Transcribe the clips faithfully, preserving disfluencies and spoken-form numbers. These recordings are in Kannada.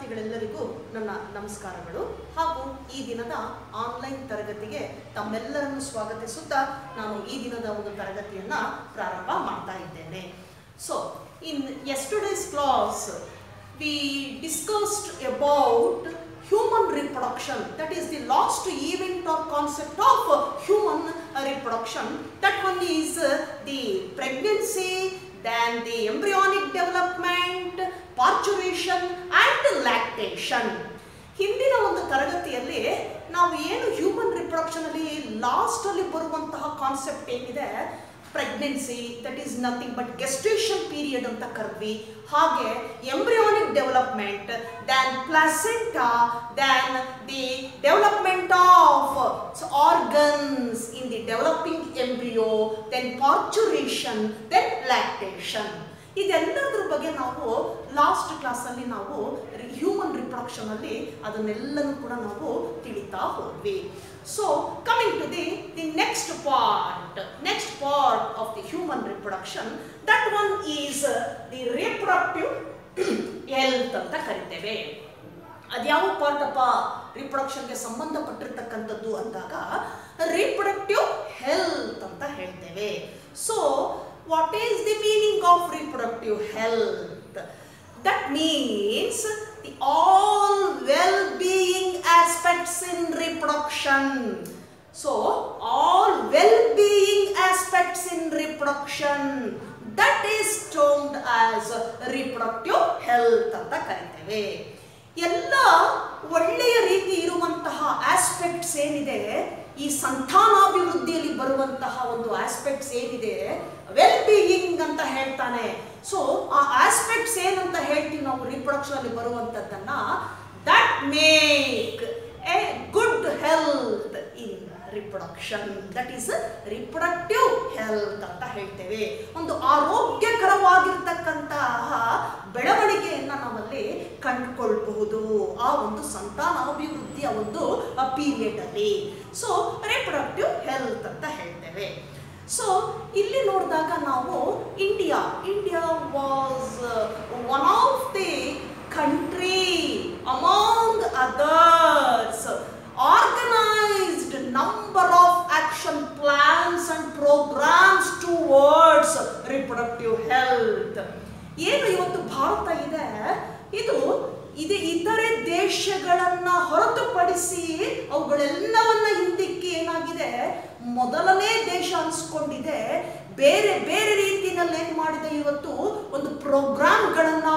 ವಿದ್ಯಾರ್ಥಿಗಳೆಲ್ಲರಿಗೂ ನನ್ನ ನಮಸ್ಕಾರಗಳು ಹಾಗೂ ಈ ದಿನದ ಆನ್ಲೈನ್ ತರಗತಿಗೆ ತಮ್ಮೆಲ್ಲರನ್ನು ಸ್ವಾಗತಿಸುತ್ತಾ ನಾನು ಈ ದಿನದ ಒಂದು ತರಗತಿಯನ್ನು ಪ್ರಾರಂಭ ಮಾಡ್ತಾ ಇದ್ದೇನೆ. So in yesterday's class we discussed about human reproduction, that is the last event or concept of human reproduction. That one is the pregnancy, then the embryonic development, parturition and lactation. ಹಿಂದಿನ ಒಂದು ತರಗತಿಯಲ್ಲಿ ನಾವು ಏನು ಹ್ಯೂಮನ್ ರಿಪ್ರೊಡಕ್ಷನ್ ಅಲ್ಲಿ ಲಾಸ್ಟ್ ಅಲ್ಲಿ ಬರುವಂತಹ ಕಾನ್ಸೆಪ್ಟ್ ಏನಿದೆ, pregnancy, that is nothing but gestation period ಅಂತ ಕರೆದ್ವಿ. ಹಾಗೆ embryonic development, then placenta, then the development of organs in the developing embryo, then parturition, then lactation. ಇದೆಲ್ಲದರ ಬಗ್ಗೆ ನಾವು ಲಾಸ್ಟ್ ಕ್ಲಾಸಲ್ಲಿ ನಾವು ಹ್ಯೂಮನ್ ರಿಪ್ರೊಡಕ್ಷನ್ ಅಲ್ಲಿ ಅದನ್ನೆಲ್ಲನೂ ಕೂಡ ನಾವು ತಿಳಿತಾ ಹೋದ್ವಿ. So coming to the the next part next part of the human reproduction, that one is the reproductive health ಅಂತ ಕರಿತೇವೆ. ಅದ್ಯಾವ ಪಾರ್ಟ್ ಅಪ್ಪ ರಿಪ್ರೊಡಕ್ಷನ್ಗೆ ಸಂಬಂಧಪಟ್ಟಿರ್ತಕ್ಕಂಥದ್ದು ಅಂದಾಗ ರಿಪ್ರೊಡಕ್ಟಿವ್ ಹೆಲ್ತ್ ಅಂತ ಹೇಳ್ತೇವೆ. So what is the meaning of reproductive health? That means the all well-being aspects in reproduction. So all well-being aspects in reproduction, that is termed as reproductive health ಅಂತ ಕರೀತೇವೆ. ಎಲ್ಲ ಒಳ್ಳೆಯ ರೀತಿ ಇರುವಂತಹ ಆಸ್ಪೆಕ್ಟ್ಸ್ ಏನಿದೆ, ಈ ಸಂತಾನಾಭಿವೃದ್ಧಿಯಲ್ಲಿ ಬರುವಂತಹ ಒಂದು ಆಸ್ಪೆಕ್ಟ್ಸ್ ಏನಿದೆ, ವೆಲ್ ಬೀಯಿಂಗ್ ಅಂತ ಹೇಳ್ತಾನೆ. ಸೊ ಆ ಆಸ್ಪೆಕ್ಟ್ಸ್ ಏನಂತ ಹೇಳ್ತೀವಿ ನಾವು ರಿಪ್ರೊಡಕ್ಷನ್ ಅಲ್ಲಿ ಬರುವಂತದ್ದನ್ನ, that make a good health in reproduction, that is reproductive health ಅಂತ ಹೇಳ್ತೇವೆ. ಒಂದು ಆರೋಗ್ಯಕರವಾಗಿರ್ತಕ್ಕಂತಹ ಬೆಳವಣಿಗೆಯನ್ನ ನಾವಲ್ಲಿ ಕಂಡುಕೊಳ್ಬಹುದು ಆ ಒಂದು ಸಂತಾನಾಭಿವೃದ್ಧಿಯ ಒಂದು ಪೀರಿಯಡ್ ಅಲ್ಲಿ. ಸೊ ರಿಪ್ರೊಡಕ್ಟಿವ್ ಹೆಲ್ತ್ ಅಂತ ಹೇಳ್ತೇವೆ. ಸೊ ಇಲ್ಲಿ ನೋಡಿದಾಗ ನಾವು India India was one of the country among others organized number of action plans and programs towards reproductive health. ಏನು ಇವತ್ತು ಭಾರತ ಇದೆ, ಇದು ಇದು ಇತರೆ ದೇಶಗಳನ್ನ ಹೊರತುಪಡಿಸಿ ಅವುಗಳೆಲ್ಲವನ್ನ ಹಿಂದಕ್ಕೆ ಏನಾಗಿದೆ, ಮೊದಲನೇ ದೇಶ ಅನ್ಸ್ಕೊಂಡಿದೆ. ಬೇರೆ ಬೇರೆ ರೀತಿಯಲ್ಲಿ ಏನ್ ಮಾಡಿದೆ, ಇವತ್ತು ಒಂದು ಪ್ರೋಗ್ರಾಮ್ಗಳನ್ನ,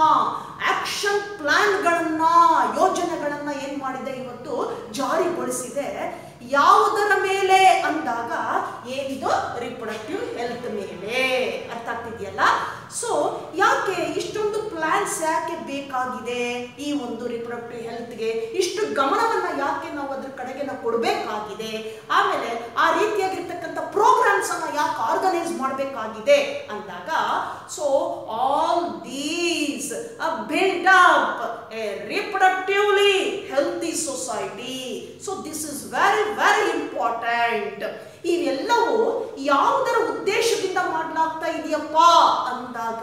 ಆಕ್ಷನ್ ಪ್ಲಾನ್ಗಳನ್ನ, ಯೋಜನೆಗಳನ್ನ ಏನ್ ಮಾಡಿದೆ, ಇವತ್ತು ಜಾರಿಗೊಳಿಸಿದೆ. ಯಾವುದರ ಮೇಲೆ ಅಂದಾಗ ಏನಿದು, ರಿಪ್ರೊಡಕ್ಟಿವ್ ಹೆಲ್ತ್ ಮೇಲೆ. ಅರ್ಥ ಆಗ್ತಿದೆಯಲ್ಲ? ಸೊ ಯಾಕೆ ಇಷ್ಟೊಂದು ಪ್ಲಾನ್ಸ್ ಯಾಕೆ ಬೇಕಾಗಿದೆ, ಈ ಒಂದು ರಿಪ್ರೊಡಕ್ಟಿವ್ ಹೆಲ್ತ್ಗೆ ಇಷ್ಟು ಗಮನವನ್ನ ಯಾಕೆ ನಾವು ಅದ್ರ ಕಡೆಗೆ ನಾವು ಕೊಡಬೇಕಾಗಿದೆ, ಆಮೇಲೆ ಆ ರೀತಿಯಾಗಿರ್ತಕ್ಕಂಥ ಪ್ರೋಗ್ರಾಮ್ಸ್ ಅನ್ನ ಯಾಕೆ ಆರ್ಗನೈಸ್ ಮಾಡಬೇಕಾಗಿದೆ ಅಂದಾಗ, so all these build up a reproductively healthy society. So this is very very important. ಇವೆಲ್ಲವೂ ಯಾವುದರ ಉದ್ದೇಶದಿಂದ ಮಾಡಲಾಗ್ತಾ ಇದೆಯಪ್ಪ ಅಂದಾಗ,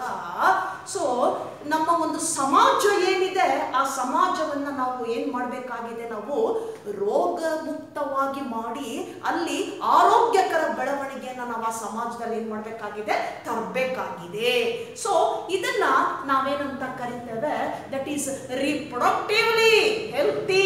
ಸೊ ನಮ್ಮ ಒಂದು ಸಮಾಜ ಏನಿದೆ, ಆ ಸಮಾಜವನ್ನ ನಾವು ಏನ್ ಮಾಡಬೇಕಾಗಿದೆ, ನಾವು ರೋಗ ಮುಕ್ತವಾಗಿ ಮಾಡಿ ಅಲ್ಲಿ ಆರೋಗ್ಯಕರ ಬೆಳವಣಿಗೆಯನ್ನ ನಾವು ಆ ಸಮಾಜದಲ್ಲಿ ಏನ್ ಮಾಡಬೇಕಾಗಿದೆ, ತರಬೇಕಾಗಿದೆ. ಸೊ ಇದನ್ನ ನಾವೇನಂತ ಕರಿತೇವೆ, that is reproductively healthy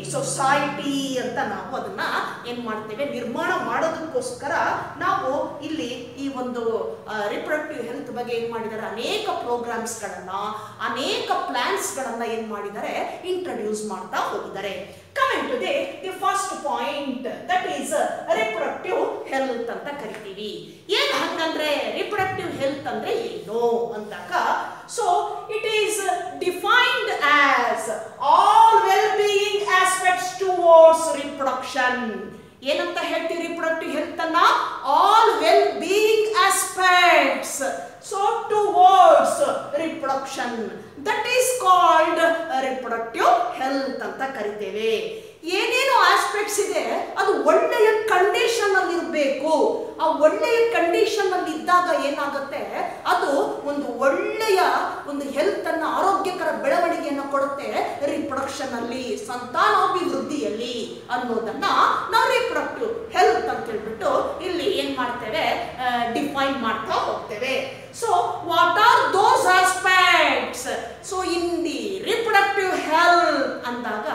society ಅಂತ ನಾವು ಅದನ್ನ ಏನ್ ಮಾಡ್ತೇವೆ, ನಿರ್ಮಾಣ ಮಾಡೋದಕ್ಕೋಸ್ಕರ ನಾವು ಇಲ್ಲಿ ಈ ಒಂದು ರಿಪ್ರೊಡಕ್ಟಿವ್ ಹೆಲ್ತ್ ಬಗ್ಗೆ ಏನ್ ಮಾಡಿದ್ದಾರೆ, ಅನೇಕ ಪ್ರೋಗ್ರಾಮ್ಸ್ ಗಳನ್ನ, ಅನೇಕ ಪ್ಲಾನ್ಸ್ ಗಳನ್ನ ಏನ್ ಮಾಡಿದ್ದಾರೆ, ಇಂಟ್ರೊಡ್ಯೂಸ್ ಮಾಡ್ತಾ ಹೋಗಿದ್ದಾರೆ. Coming to the the first point, that is reproductive health ಅಂತ ಕರಿತೀವಿ. ಏನ್ ಹಂಗಂದ್ರೆ ರಿಪ್ರೊಡಕ್ಟಿವ್ ಹೆಲ್ತ್ ಅಂದ್ರೆ ಏನು ಅಂದಾಗ, so it is defined as all well being aspects towards reproduction. ಏನಂತ ಹೇಳ್ತೀವಿ ರಿಪ್ರೊಡಕ್ಟಿವ್ ಹೆಲ್ತ್ ಅನ್ನ? All well being aspects so towards reproduction, that is called reproductive health ಅಂತ ಅಂತ ಕರಿತೇವೆ. ಏನೇನು ಆಸ್ಪೆಕ್ಟ್ಸ್ ಇದೆ ಅದು ಒಳ್ಳೆಯ ಕಂಡೀಷನ್ ಅಲ್ಲಿ ಇರಬೇಕು. ಆ ಒಳ್ಳೆಯ ಕಂಡೀಷನ್ ಅಲ್ಲಿ ಇದ್ದಾಗ ಏನಾಗುತ್ತೆ, ಅದು ಒಂದು ಒಳ್ಳೆಯ ಒಂದು ಹೆಲ್ತ್ ಅನ್ನ, ಆರೋಗ್ಯಕರ ಬೆಳವಣಿಗೆಯನ್ನು ಕೊಡುತ್ತೆ ರಿಪ್ರೊಡಕ್ಷನ್ ಅಲ್ಲಿ, ಸಂತಾನಾಭಿವೃದ್ಧಿಯಲ್ಲಿ ಅನ್ನೋದನ್ನ ನಾವು ರಿಪ್ರೊಡಕ್ಟಿವ್ ಹೆಲ್ತ್ ಅಂತ ಹೇಳ್ಬಿಟ್ಟು ಇಲ್ಲಿ ಏನ್ ಮಾಡ್ತೇವೆ, ಡಿಫೈನ್ ಮಾಡ್ತಾ ಹೋಗ್ತೇವೆ. So what are those aspects? So in the reproductive health ಅಂದಾಗ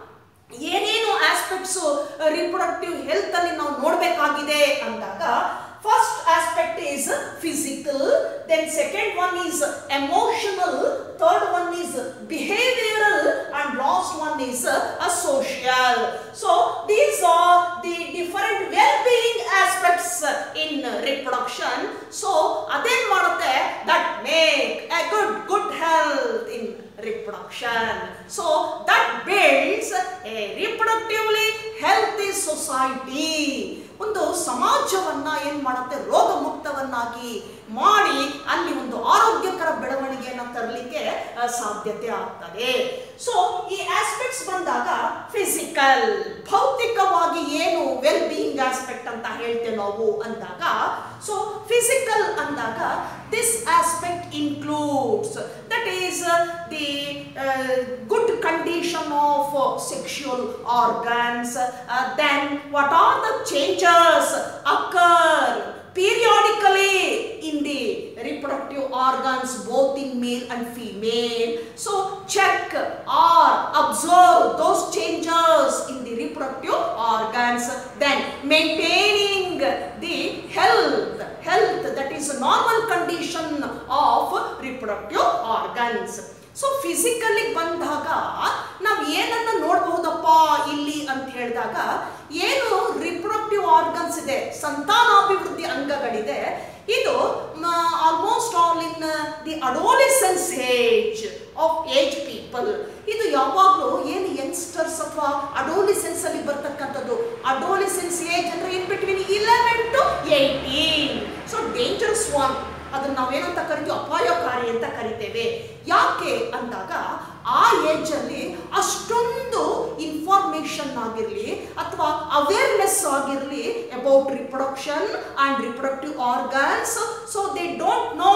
ಏನೇನು ಆಸ್ಪೆಕ್ಟ್ಸ್ ರಿಪ್ರೊಡಕ್ಟಿವ್ ಹೆಲ್ತ್ ಅಲ್ಲಿ ನಾವು ನೋಡಬೇಕಾಗಿದೆ ಅಂದಾಗ, first aspect is physical, then second one is emotional, third one is behavioural, and last one is social. So these are the different well being aspects in reproduction. So ಅದೇನ್ ಮಾಡುತ್ತೆ, that make a good good health in reproduction. So that builds a reproductively healthy society. ಒಂದು ಸಮಾಜವನ್ನ ಏನ್ ಮಾಡುತ್ತೆ, ರೋಗ ಮುಕ್ತವನ್ನಾಗಿ ಮಾಡಿ ಅಲ್ಲಿ ಒಂದು ಆರೋಗ್ಯಕರ ಬೆಳವಣಿಗೆಯನ್ನು ತರಲಿಕ್ಕೆ ಸಾಧ್ಯತೆ ಆಗ್ತದೆ. ಸೊ ಈ ಆಸ್ಪೆಕ್ಟ್ಸ್ ಬಂದಾಗ ಫಿಸಿಕಲ್, ಭೌತಿಕವಾಗಿ ಏನು ವೆಲ್ ಬೀಯಿಂಗ್ ಆಸ್ಪೆಕ್ಟ್ ಅಂತ ಹೇಳ್ತೇವೆ ನಾವು ಅಂದಾಗ, ಸೊ ಫಿಸಿಕಲ್ ಅಂದಾಗ this aspect includes that is the good condition of sexual organs, then what are the changes occur periodically in the reproductive organs both in male and female. So check or observe those changes in the reproductive organs, then maintaining the health health that is a normal condition of reproductive organs. So physically ಬಂದಾಗ ನಾವು ಏನನ್ನ ನೋಡಬಹುದಪ್ಪ ಇಲ್ಲಿ ಅಂತ ಹೇಳಿದಾಗ, ಏನು ರಿಪ್ರೊಡಕ್ಟಿವ್ ಆರ್ಗನ್ಸ್ ಇದೆ, ಸಂತಾನಾಭಿವೃದ್ಧಿ ಅಂಗಗಳಿದೆ, ಇದು almost all in the adolescence age of age people. ಇದು ಯಾವಾಗಲೂ ಏನು ಯಂಗ್ಸ್ಟರ್ಸ್ ಅಥವಾ ಅಡೋಲೆಸೆನ್ಸ್ ಅಲ್ಲಿ ಬರ್ತಕ್ಕಂಥದ್ದು. ಅಡೋಲೆಸೆನ್ಸ್ ಏಜ್ ಅಂದ್ರೆ in between eleven to eighteen. So dangerous one, ಅದನ್ನ ನಾವೇನಂತ ಕರಿತೀವಿ, ಅಪಾಯಕಾರಿ ಅಂತ ಕರಿತೇವೆ. ಯಾಕೆ ಅಂದಾಗ ಆ ಏಜ್ ಅಲ್ಲಿ ಅಷ್ಟೊಂದು ಇನ್ಫಾರ್ಮೇಶನ್ ಆಗಿರಲಿ ಅಥವಾ ಅವೇರ್ನೆಸ್ ಆಗಿರಲಿ about reproduction and reproductive organs. So they don't know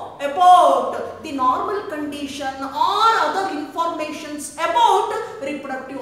about the normal condition or other informations about reproductive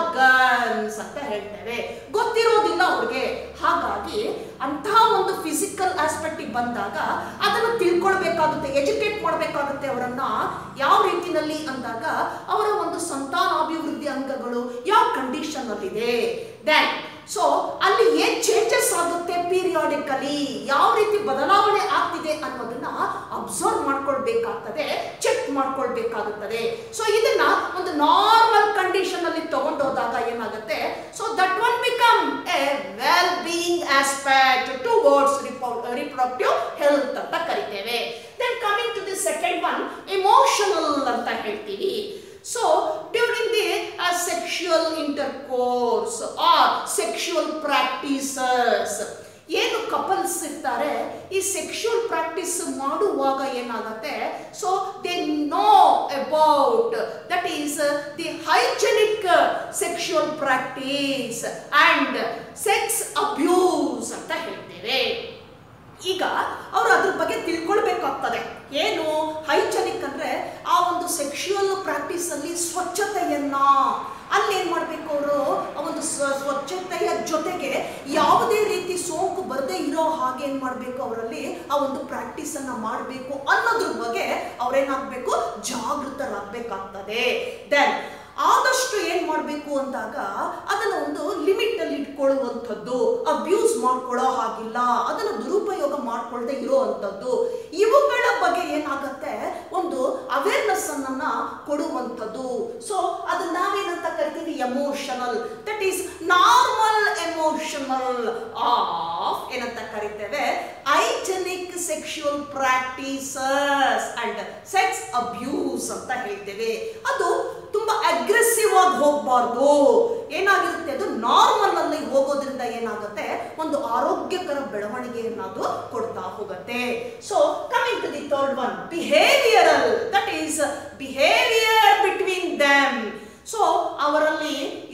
organs ಅಂತ ಹೇಳ್ತೇವೆ. ಗೊತ್ತಿರೋದಿಲ್ಲ ಅವ್ರಿಗೆ. ಹಾಗಾಗಿ ಅಂತಹ ಒಂದು ಫಿಸಿಕಲ್ ಆಸ್ಪೆಕ್ಟ್ ಬಂದಾಗ ಅದನ್ನು ತಿಳ್ಕೊಳ್ಬೇಕಾಗುತ್ತೆ, ಎಜುಕೇಟ್ ಮಾಡಬೇಕಾಗುತ್ತೆ ಅವರನ್ನ. ಯಾವ ರೀತಿನಲ್ಲಿ ಅಂದಾಗ ಅವರ ಒಂದು ಸಂತಾನಾಭಿವೃದ್ಧಿ ಅಂಗಗಳು ಯಾವ ಕಂಡೀಷನ್ ಅಲ್ಲಿದೆ, ದೆನ್ ಸೊ ಅಲ್ಲಿ ಏನ್ ಚೇಂಜಸ್ ಆಗುತ್ತೆ ಪೀರಿಯಾಡಿಕಲಿ, ಯಾವ ರೀತಿ ಬದಲಾವಣೆ ಆಗ್ತಿದೆ ಅನ್ನೋದನ್ನ ಅಬ್ಸರ್ವ್ ಮಾಡ್ಕೊಳ್ಬೇಕಾಗ್ತದೆ, ಚೆಕ್ ಮಾಡ್ಕೊಳ್ಬೇಕಾಗುತ್ತದೆ. ಸೊ ಇದನ್ನ ಒಂದು ನಾರ್ಮಲ್ ಕಂಡೀಷನ್ ಅಲ್ಲಿ ತಗೊಂಡೋದಾಗ ಏನಾಗುತ್ತೆ, so that one become a well being aspect towards reproductive health ಅಂತ ಕರಿತೇವೆ. Then coming to the second one, emotional ಅಂತ ಹೇಳ್ತೀವಿ. So during the uh, sexual intercourse or sexual practices, ಏನು ಕಪಲ್ಸ್ ಇರ್ತಾರೆ ಈ ಸೆಕ್ಷುವಲ್ ಪ್ರಾಕ್ಟೀಸ್ ಮಾಡುವಾಗ ಏನಾಗುತ್ತೆ, so they know about that is the hygienic sexual practice and sex abuse ಅಂತ ಹೇಳ್ತೇವೆ. ಈಗ ಅವರು ಅದ್ರ ಬಗ್ಗೆ ತಿಳ್ಕೊಳ್ಬೇಕಾಗ್ತದೆ. ಏನು ಹೈಜೆನಿಕ್ ಅಂದ್ರೆ ಆ ಒಂದು ಸೆಕ್ಷುವಲ್ ಪ್ರಾಕ್ಟೀಸ್ ಅಲ್ಲಿ ಸ್ವಚ್ಛತೆಯನ್ನ, ಅಲ್ಲಿ ಏನ್ ಮಾಡ್ಬೇಕು ಅವರು, ಆ ಒಂದು ಸ್ವಚ್ಛತೆಯ ಜೊತೆಗೆ ಯಾವುದೇ ರೀತಿ ಸೋಂಕು ಬರದೇ ಇರೋ ಹಾಗೆ ಏನ್ ಮಾಡ್ಬೇಕು, ಅವರಲ್ಲಿ ಆ ಒಂದು ಪ್ರಾಕ್ಟೀಸ್ ಅನ್ನ ಮಾಡಬೇಕು ಅನ್ನೋದ್ರ ಬಗ್ಗೆ ಅವ್ರೇನಾಗ್ಬೇಕು, ಜಾಗೃತರಾಗಬೇಕಾಗ್ತದೆ. ದೆನ್ ಆದಷ್ಟು ಏನ್ ಮಾಡಬೇಕು ಅಂದಾಗ ಅದನ್ನ ಒಂದು ಲಿಮಿಟ್ ಅಲ್ಲಿ ಇಟ್ಕೊಳ್ಳುವಂಥದ್ದು, ಅಬ್ಯೂಸ್ ಮಾಡ್ಕೊಳ್ಳೋ ಹಾಗಿಲ್ಲ, ಅದನ್ನು ದುರುಪಯೋಗ ಮಾಡ್ಕೊಳ್ದೆ ಇರೋವಂಥದ್ದು, ಇವುಗಳ ಬಗ್ಗೆ ಏನಾಗತ್ತೆ ಒಂದು ಅವೇರ್ನೆಸ್ ಅನ್ನ ಕೊಡುವಂಥದ್ದು. ಸೊ ಅದನ್ನ ನಾವೇನಂತ ಕರಿತೀವಿ, emotional, that is normal emotional of ಏನಂತ ಕರಿತೇವೆ, hygienic sexual practices and sex abuse ಅಂತ ಹೇಳ್ತೇವೆ. ಅದು ತುಂಬಾ ಅಗ್ರೆಸಿವ್ ಆಗಿ ಹೋಗಬಾರ್ದು. ಏನಾಗಿರುತ್ತೆ, ಅದು ನಾರ್ಮಲ್ ಅಲ್ಲಿ ಹೋಗೋದ್ರಿಂದ ಏನಾಗುತ್ತೆ, ಒಂದು ಆರೋಗ್ಯಕರ ಬೆಳವಣಿಗೆಯನ್ನು ಅದು ಕೊಡ್ತಾ ಹೋಗುತ್ತೆ. So coming to the third one, behavioural, that is behaviour between them. So ಅವರಲ್ಲಿ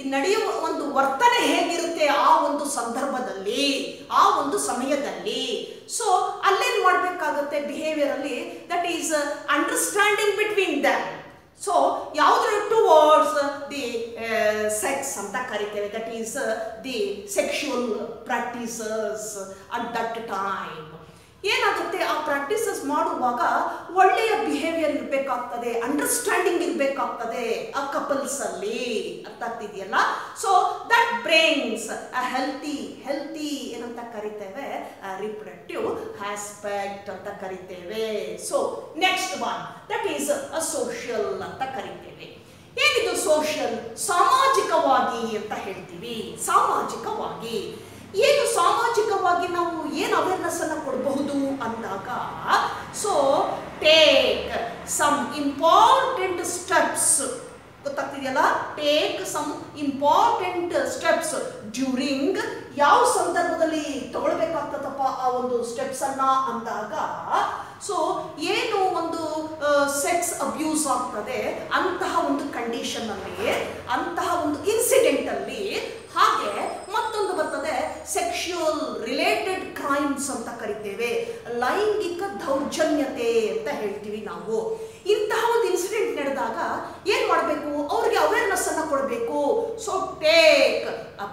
ನಡೆಯುವ ಒಂದು ವರ್ತನೆ ಹೇಗಿರುತ್ತೆ ಆ ಒಂದು ಸಂದರ್ಭದಲ್ಲಿ, ಆ ಒಂದು ಸಮಯದಲ್ಲಿ. ಸೊ ಅಲ್ಲೇನು ಮಾಡಬೇಕಾಗುತ್ತೆ ಬಿಹೇವಿಯರ್ ಅಲ್ಲಿ, that is understanding between them. So ಯಾವುದ್ರ ಟುವರ್ಡ್ಸ್ ದಿ ಸೆಕ್ಸ್ ಅಂತ ಕರಿತೇವೆ, that is the sexual practices at that time. ಏನಾಗುತ್ತೆ ಆ ಪ್ರಾಕ್ಟೀಸಸ್ ಮಾಡುವಾಗ ಒಳ್ಳೆಯ ಬಿಹೇವಿಯರ್ ಇರಬೇಕಾಗ್ತದೆ, ಅಂಡರ್ಸ್ಟ್ಯಾಂಡಿಂಗ್ ಇರಬೇಕಾಗ್ತದೆ ಆ ಕಪಲ್ಸ್ ಅಲ್ಲಿ, ಅರ್ಥ ಆಗ್ತಿದೆಯಲ್ಲ. So that brings a healthy healthy ಏನಂತ ಕರಿತೇವೆ, ರಿಪ್ರೊಡಕ್ಟಿವ್ ಆಸ್ಪೆಕ್ಟ್ ಅಂತ ಕರಿತೇವೆ. So next one that is a social ಅಂತ ಕರಿತೇವೆ. ಏನಿದು ಸೋಷಿಯಲ್? ಸಾಮಾಜಿಕವಾಗಿ ಅಂತ ಹೇಳ್ತೀವಿ. ಸಾಮಾಜಿಕವಾಗಿ ಏನು ಸಾಮಾಜಿಕವಾಗಿ ನಾವು ಏನು ಅವೇರ್ನೆಸ್ ಅನ್ನು ಕೊಡಬಹುದು ಅಂದಾಗ, so take some important steps, ಗೊತ್ತಾಗ್ತಿದೆಯಲ್ಲ, take some important steps during, ಯಾವ ಸಂದರ್ಭದಲ್ಲಿ ತಗೊಳ್ಬೇಕಾಗ್ತದಪ್ಪ ಆ ಒಂದು ಸ್ಟೆಪ್ಸ್ ಅನ್ನ ಅಂದಾಗ, ಸೊ ಏನು ಒಂದು ಸೆಕ್ಸ್ ಅಬ್ಯೂಸ್ ಆಗ್ತದೆ ಅಂತಹ ಒಂದು ಕಂಡೀಷನ್ ಅಲ್ಲಿ, ಅಂತಹ ಒಂದು ಇನ್ಸಿಡೆಂಟ್ ಅಲ್ಲಿ. ಹಾಗೆ ಮತ್ತೊಂದು ಬರ್ತದೆ ಸೆಕ್ಷುವಲ್ ರಿಲೇಟೆಡ್ ಕ್ರೈಮ್ಸ್ ಅಂತ ಕರಿತೇವೆ, ಲೈಂಗಿಕ ದೌರ್ಜನ್ಯತೆ ಅಂತ ಹೇಳ್ತೀವಿ ನಾವು. ಇಂತಹ ಒಂದು ಇನ್ಸಿಡೆಂಟ್ ನಡೆದಾಗ ಏನ್ ಮಾಡಬೇಕು, ಅವ್ರಿಗೆ ಅವೇರ್ನೆಸ್ ಅನ್ನ ಕೊಡಬೇಕು. So take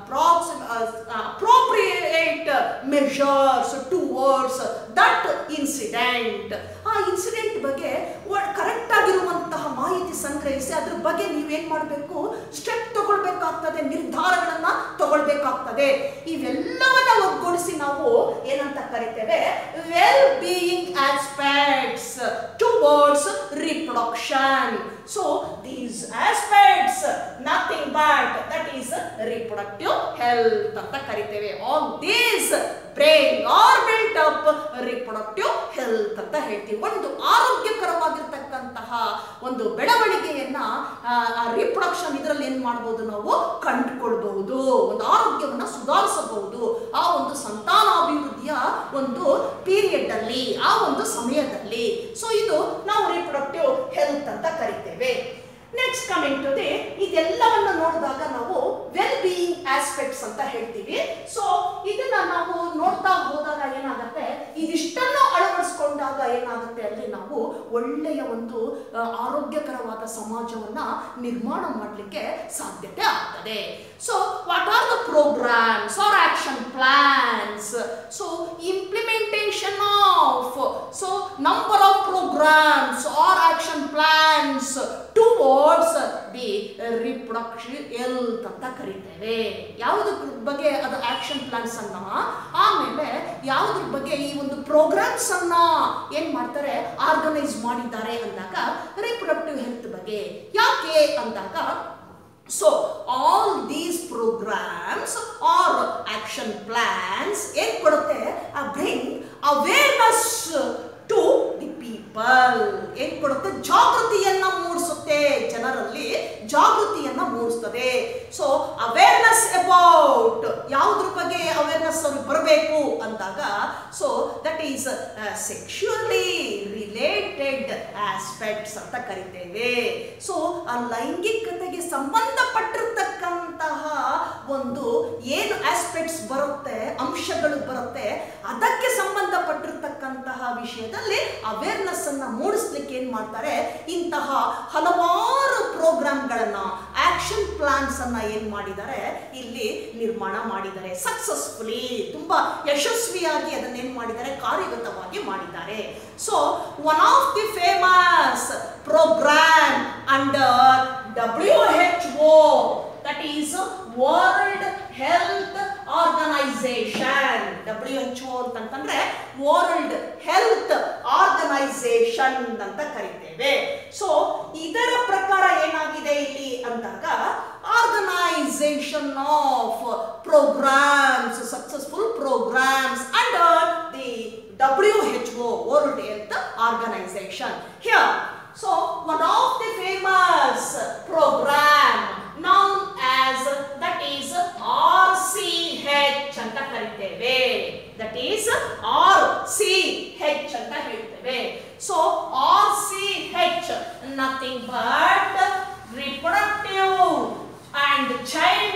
appropriate measures towards that incident. ಆ ಇನ್ಸಿಡೆಂಟ್ ಬಗ್ಗೆ ಕರೆಕ್ಟ್ ಆಗಿರುವಂತಹ ಮಾಹಿತಿ ಸಂಗ್ರಹಿಸಿ ಅದ್ರ ಬಗ್ಗೆ ನೀವೇನ್ ಮಾಡಬೇಕು, ಸ್ಟೆಪ್ ತಗೊಳ್ಬೇಕಾಗ್ತದೆ, ನಿರ್ಧಾರಗಳನ್ನ ತಗೊಳ್ಬೇಕಾಗ್ತದೆ. ಇವೆಲ್ಲವನ್ನ ಒಗ್ಗೂಡಿಸಿ ನಾವು ಏನಂತ ಕರಿತೇವೆ, well being aspects towards reproduction. So these aspects nothing but that is reproductive health ಅಂತ ಕರಿತೇವೆ. All these bring or built up reproductive health ಅಂತ ಹೇಳ್ತೀವಿ. ಒಂದು ಆರೋಗ್ಯಕರವಾಗಿರ್ತಕ್ಕಂತಹ ಒಂದು ಬೆಳವಣಿಗೆಯನ್ನ ರಿಪ್ರೊಡಕ್ಷನ್ ಇದರಲ್ಲಿ ಏನ್ ಮಾಡಬಹುದು, ನಾವು ಕಂಡುಕೊಳ್ಬಹುದು, ಒಂದು ಆರೋಗ್ಯವನ್ನ ಸುಧಾರಿಸಬಹುದು ಆ ಒಂದು ಸಂತಾನಾಭಿವೃದ್ಧಿಯ ಒಂದು ಪೀರಿಯಡ್ ಅಲ್ಲಿ, ಆ ಒಂದು ಸಮಯದಲ್ಲಿ. ಸೊ ಇದು ನಾವು ರಿಪ್ರೊಡಕ್ಟಿವ್ ಹೆಲ್ತ್ ಅಂತ ಕರಿತೇವೆ. ನೆಕ್ಸ್ಟ್ ಕಮಿಂಗ್ ಟು ದಿ, ಇದೆಲ್ಲವನ್ನು ನೋಡಿದಾಗ ನಾವು ವೆಲ್ ಬೀಯಿಂಗ್ ಆಸ್ಪೆಕ್ಟ್ಸ್ ಅಂತ ಹೇಳ್ತೀವಿ. ಸೊ ಇದನ್ನ ನಾವು ನೋಡ್ತಾ ಹೋದಾಗ ಏನಾಗುತ್ತೆ, ಇದಿಷ್ಟನ್ನು ಅಳವಡಿಸ್ಕೊಂಡಾಗ ಏನಾಗುತ್ತೆ, ಅಲ್ಲಿ ನಾವು ಒಳ್ಳೆಯ ಒಂದು ಆರೋಗ್ಯಕರವಾದ ಸಮಾಜವನ್ನ ನಿರ್ಮಾಣ ಮಾಡಲಿಕ್ಕೆ ಸಾಧ್ಯತೆ ಆಗ್ತದೆ. So what are the programs or action plans? So implementation of, so number of programs or action plans towards the reproductive health ಅಂತ ಕರಿತೇವೆ. ಯಾವುದ್ರ ಬಗ್ಗೆ ಅದು ಆಕ್ಷನ್ ಪ್ಲಾನ್ಸ್ ಅನ್ನ, ಆಮೇಲೆ ಯಾವುದ್ರ ಬಗ್ಗೆ ಈ ಒಂದು ಪ್ರೋಗ್ರಾಮ್ಸ್ ಅನ್ನ ಏನ್ ಮಾಡ್ತಾರೆ, ಆರ್ಗನೈಸ್ ಮಾಡಿದ್ದಾರೆ ಅಂದಾಗ ರಿಪ್ರೊಡಕ್ಟಿವ್ ಹೆಲ್ತ್ ಬಗ್ಗೆ. ಯಾಕೆ ಅಂದಾಗ, so all these programs or action plans ಏನ್ ಕೊಡುತ್ತೆ, bring awareness to the people. ಏನ್ ಕೊಡುತ್ತೆ, ಜಾಗೃತಿಯನ್ನ ಮೂಡಿಸುತ್ತೆ, ಜನರಲ್ಲಿ ಜಾಗೃತಿಯನ್ನ ಮೂಡಿಸ್ತದೆ. ಸೊ ಅವೇರ್ನೆಸ್ ಅಬೌಟ್, ಯಾವುದ್ರ ಬಗ್ಗೆ ಅವೇರ್ನೆಸ್ ಅವ್ರಿಗೆ ಬರಬೇಕು ಅಂದಾಗ, so that is sexually related aspects ಅಂತ ಕರಿತೇವೆ. ಸೊ ಆ ಲೈಂಗಿಕತೆಗೆ ಸಂಬಂಧಪಟ್ಟಿರ್ತಕ್ಕಂತಹ ಒಂದು ಏನು ಆಸ್ಪೆಕ್ಟ್ಸ್ ಬರುತ್ತೆ, ಅಂಶಗಳು ಬರುತ್ತೆ, ಅದಕ್ಕೆ ಸಂಬಂಧಪಟ್ಟಿರ್ತಕ್ಕಂತಹ ವಿಷಯದಲ್ಲಿ ಅವೇರ್ನೆಸ್ ಅನ್ನ ಮೂಡಿಸ್ಲಿಕ್ಕೆ ಏನ್ ಮಾಡ್ತಾರೆ, ಇಂತಹ ಹಲವಾರು ಪ್ರೋಗ್ರಾಮ್ಗಳನ್ನ, ಆಕ್ಷನ್ ಪ್ಲಾನ್ಸ್ ಅನ್ನ ಏನ್ ಮಾಡಿದ್ದಾರೆ, ಇಲ್ಲಿ ನಿರ್ಮಾಣ ಮಾಡಿದ್ದಾರೆ. ಸಕ್ಸಸ್ಫುಲಿ, ತುಂಬಾ ಯಶಸ್ವಿಯಾಗಿ ಅದನ್ನೇನ್ ಮಾಡಿದ್ದಾರೆ, ಕಾರ್ಯಗತವಾಗಿ ಮಾಡಿದ್ದಾರೆ. So one of the famous program under W H O, that is World Health Organization. W H O ಅಂತಂದ್ರೆ ವರ್ಲ್ಡ್ ಹೆಲ್ತ್ ಆರ್ಗನೈಸೇಷನ್ ಅಂತ ಕರಿತೇವೆ. ಸೊ ಇದರ ಪ್ರಕಾರ ಏನಾಗಿದೆ ಇಲ್ಲಿ ಅಂದಾಗ, organization of programs, successful programs under the W H O, world health organization. Here, so one of the famous program known as, that is R C H ಅಂತ ಕರಿತೇವೆ. that is R C H ಅಂತ ಹೇಳ್ತೇವೆ. so R C H nothing but reproductive and child